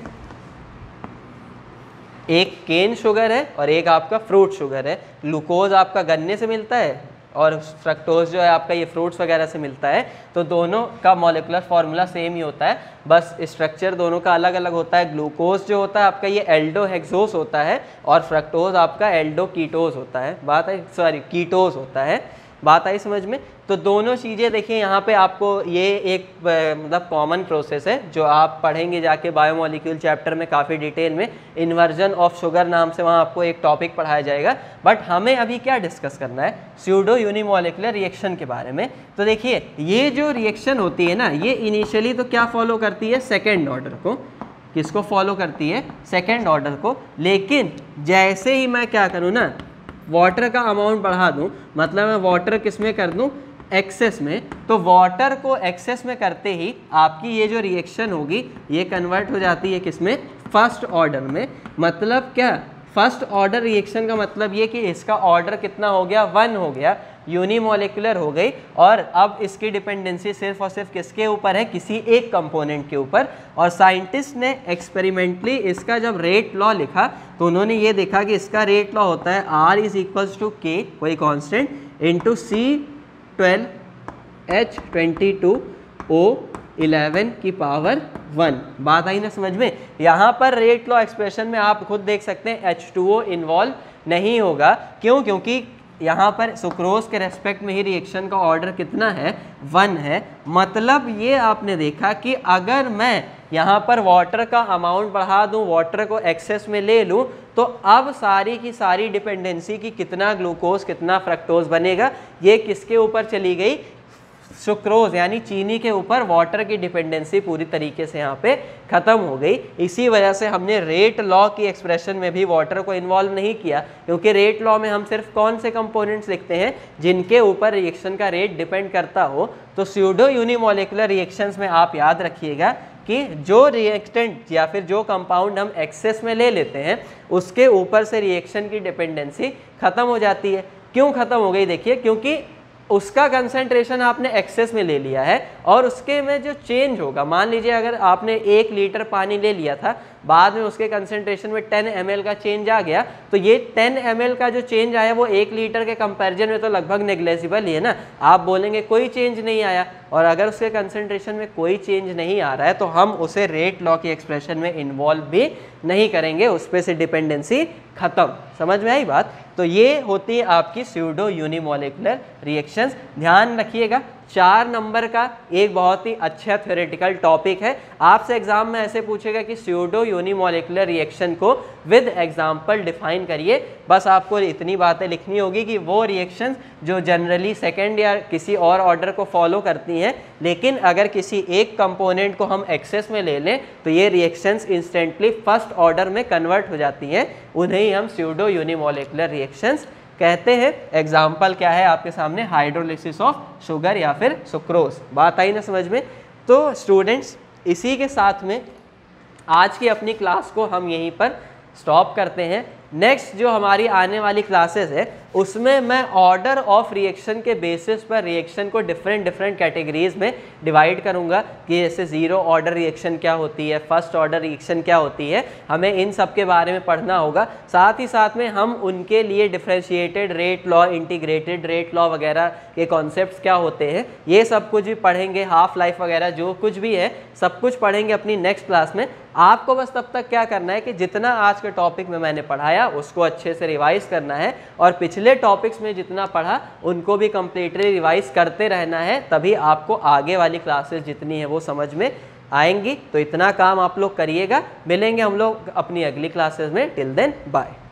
एक केन शुगर है और एक आपका फ्रूट शुगर है। ग्लूकोज आपका गन्ने से मिलता है और फ्रक्टोज जो है आपका ये फ्रूट्स वगैरह से मिलता है। तो दोनों का मॉलिक्यूलर फार्मूला सेम ही होता है, बस स्ट्रक्चर दोनों का अलग अलग होता है। ग्लूकोज जो होता है आपका ये एल्डोहेक्सोस होता है और फ्रक्टोज आपका एल्डोकीटोज होता है। बात आई, सॉरी कीटोज होता है। बात आई समझ में। तो दोनों चीज़ें देखिए यहाँ पे आपको ये एक मतलब कॉमन प्रोसेस है जो आप पढ़ेंगे जाके बायोमोलिक्यूल चैप्टर में काफ़ी डिटेल में। इन्वर्जन ऑफ शुगर नाम से वहाँ आपको एक टॉपिक पढ़ाया जाएगा। बट हमें अभी क्या डिस्कस करना है, स्यूडो यूनिमोलिकुलर रिएक्शन के बारे में। तो देखिए ये जो रिएक्शन होती है ना, ये इनिशियली तो क्या फॉलो करती है, सेकेंड ऑर्डर को। किसको फॉलो करती है, सेकेंड ऑर्डर को। लेकिन जैसे ही मैं क्या करूँ ना, वाटर का अमाउंट बढ़ा दूं, मतलब मैं वाटर किस में कर दूं, एक्सेस में, तो वाटर को एक्सेस में करते ही आपकी ये जो रिएक्शन होगी ये कन्वर्ट हो जाती है किस में, फर्स्ट ऑर्डर में। मतलब क्या, फर्स्ट ऑर्डर रिएक्शन का मतलब ये कि इसका ऑर्डर कितना हो गया, वन हो गया, यूनिमोलिकुलर हो गई। और अब इसकी डिपेंडेंसी सिर्फ और सिर्फ किसके ऊपर है, किसी एक कंपोनेंट के ऊपर। और साइंटिस्ट ने एक्सपेरिमेंटली इसका जब रेट लॉ लिखा तो उन्होंने ये देखा कि इसका रेट लॉ होता है are is equals to K, कोई constant, into C twelve H twenty two O eleven की पावर वन। बात आई ना समझ में। यहाँ पर रेट लॉ एक्सप्रेशन में आप खुद देख सकते हैं एच टू ओ इन्वॉल्व नहीं होगा। क्यों, क्योंकि यहाँ पर सुक्रोज के रेस्पेक्ट में ही रिएक्शन का ऑर्डर कितना है, वन है। मतलब ये आपने देखा कि अगर मैं यहाँ पर वाटर का अमाउंट बढ़ा दूँ, वाटर को एक्सेस में ले लूँ, तो अब सारी की सारी डिपेंडेंसी की कितना ग्लूकोज कितना फ्रक्टोज बनेगा, ये किसके ऊपर चली गई, सुक्रोज यानी चीनी के ऊपर वाटर की डिपेंडेंसी पूरी तरीके से यहाँ पे खत्म हो गई। इसी वजह से हमने रेट लॉ की एक्सप्रेशन में भी वाटर को इन्वॉल्व नहीं किया, क्योंकि रेट लॉ में हम सिर्फ कौन से कंपोनेंट्स लिखते हैं जिनके ऊपर रिएक्शन का रेट डिपेंड करता हो। तो स्यूडो यूनिमोलिकुलर रिएक्शंस में आप याद रखिएगा कि जो रिएक्टेंट या फिर जो कंपाउंड हम एक्सेस में ले लेते हैं उसके ऊपर से रिएक्शन की डिपेंडेंसी खत्म हो जाती है। क्यों खत्म हो गई, देखिए क्योंकि उसका कंसंट्रेशन आपने एक्सेस में ले लिया है और उसके में जो चेंज होगा, मान लीजिए अगर आपने एक लीटर पानी ले लिया था, बाद में उसके कंसंट्रेशन में टेन एम एल का चेंज आ गया, तो ये टेन एम एल का जो चेंज आया वो एक लीटर के कंपैरिजन में तो लगभग नेग्लेजिबल ही है ना। आप बोलेंगे कोई चेंज नहीं आया, और अगर उसके कंसंट्रेशन में कोई चेंज नहीं आ रहा है तो हम उसे रेट लॉ की एक्सप्रेशन में इन्वॉल्व भी नहीं करेंगे, उस पर से डिपेंडेंसी खत्म। समझ में आई बात। तो ये होती है आपकी स्यूडो यूनिमोलिकुलर रिएक्शंस। ध्यान रखिएगा चार नंबर का एक बहुत ही अच्छा थ्योरेटिकल टॉपिक है। आपसे एग्जाम में ऐसे पूछेगा कि स्यूडो यूनिमोलिकुलर रिएक्शन को विद एग्जांपल डिफाइन करिए। बस आपको इतनी बातें लिखनी होगी कि वो रिएक्शंस जो जनरली सेकंड या किसी और ऑर्डर को फॉलो करती हैं, लेकिन अगर किसी एक कंपोनेंट को हम एक्सेस में ले लें तो ये रिएक्शंस इंस्टेंटली फर्स्ट ऑर्डर में कन्वर्ट हो जाती हैं। उन्हें हम स्यूडो यूनिमोलिकुलर रिएक्शंस कहते हैं। एग्जाम्पल क्या है आपके सामने, हाइड्रोलिसिस ऑफ शुगर या फिर सुक्रोज। बात आई ना समझ में। तो स्टूडेंट्स इसी के साथ में आज की अपनी क्लास को हम यहीं पर स्टॉप करते हैं। नेक्स्ट जो हमारी आने वाली क्लासेस है उसमें मैं ऑर्डर ऑफ रिएक्शन के बेसिस पर रिएक्शन को डिफरेंट डिफरेंट कैटेगरीज में डिवाइड करूंगा कि जैसे ज़ीरो ऑर्डर रिएक्शन क्या होती है, फर्स्ट ऑर्डर रिएक्शन क्या होती है, हमें इन सब के बारे में पढ़ना होगा। साथ ही साथ में हम उनके लिए differentiated rate law, integrated rate law वगैरह के कॉन्सेप्ट्स क्या होते हैं, ये सब कुछ भी पढ़ेंगे। हाफ लाइफ वगैरह जो कुछ भी है सब कुछ पढ़ेंगे अपनी नेक्स्ट क्लास में। आपको बस तब तक क्या करना है कि जितना आज के टॉपिक में मैंने पढ़ाया उसको अच्छे से रिवाइज करना है, और पिछले टॉपिक्स में जितना पढ़ा उनको भी कंप्लीटली रिवाइज करते रहना है, तभी आपको आगे वाली क्लासेस जितनी है वो समझ में आएंगी। तो इतना काम आप लोग करिएगा। मिलेंगे हम लोग अपनी अगली क्लासेस में। Till then bye.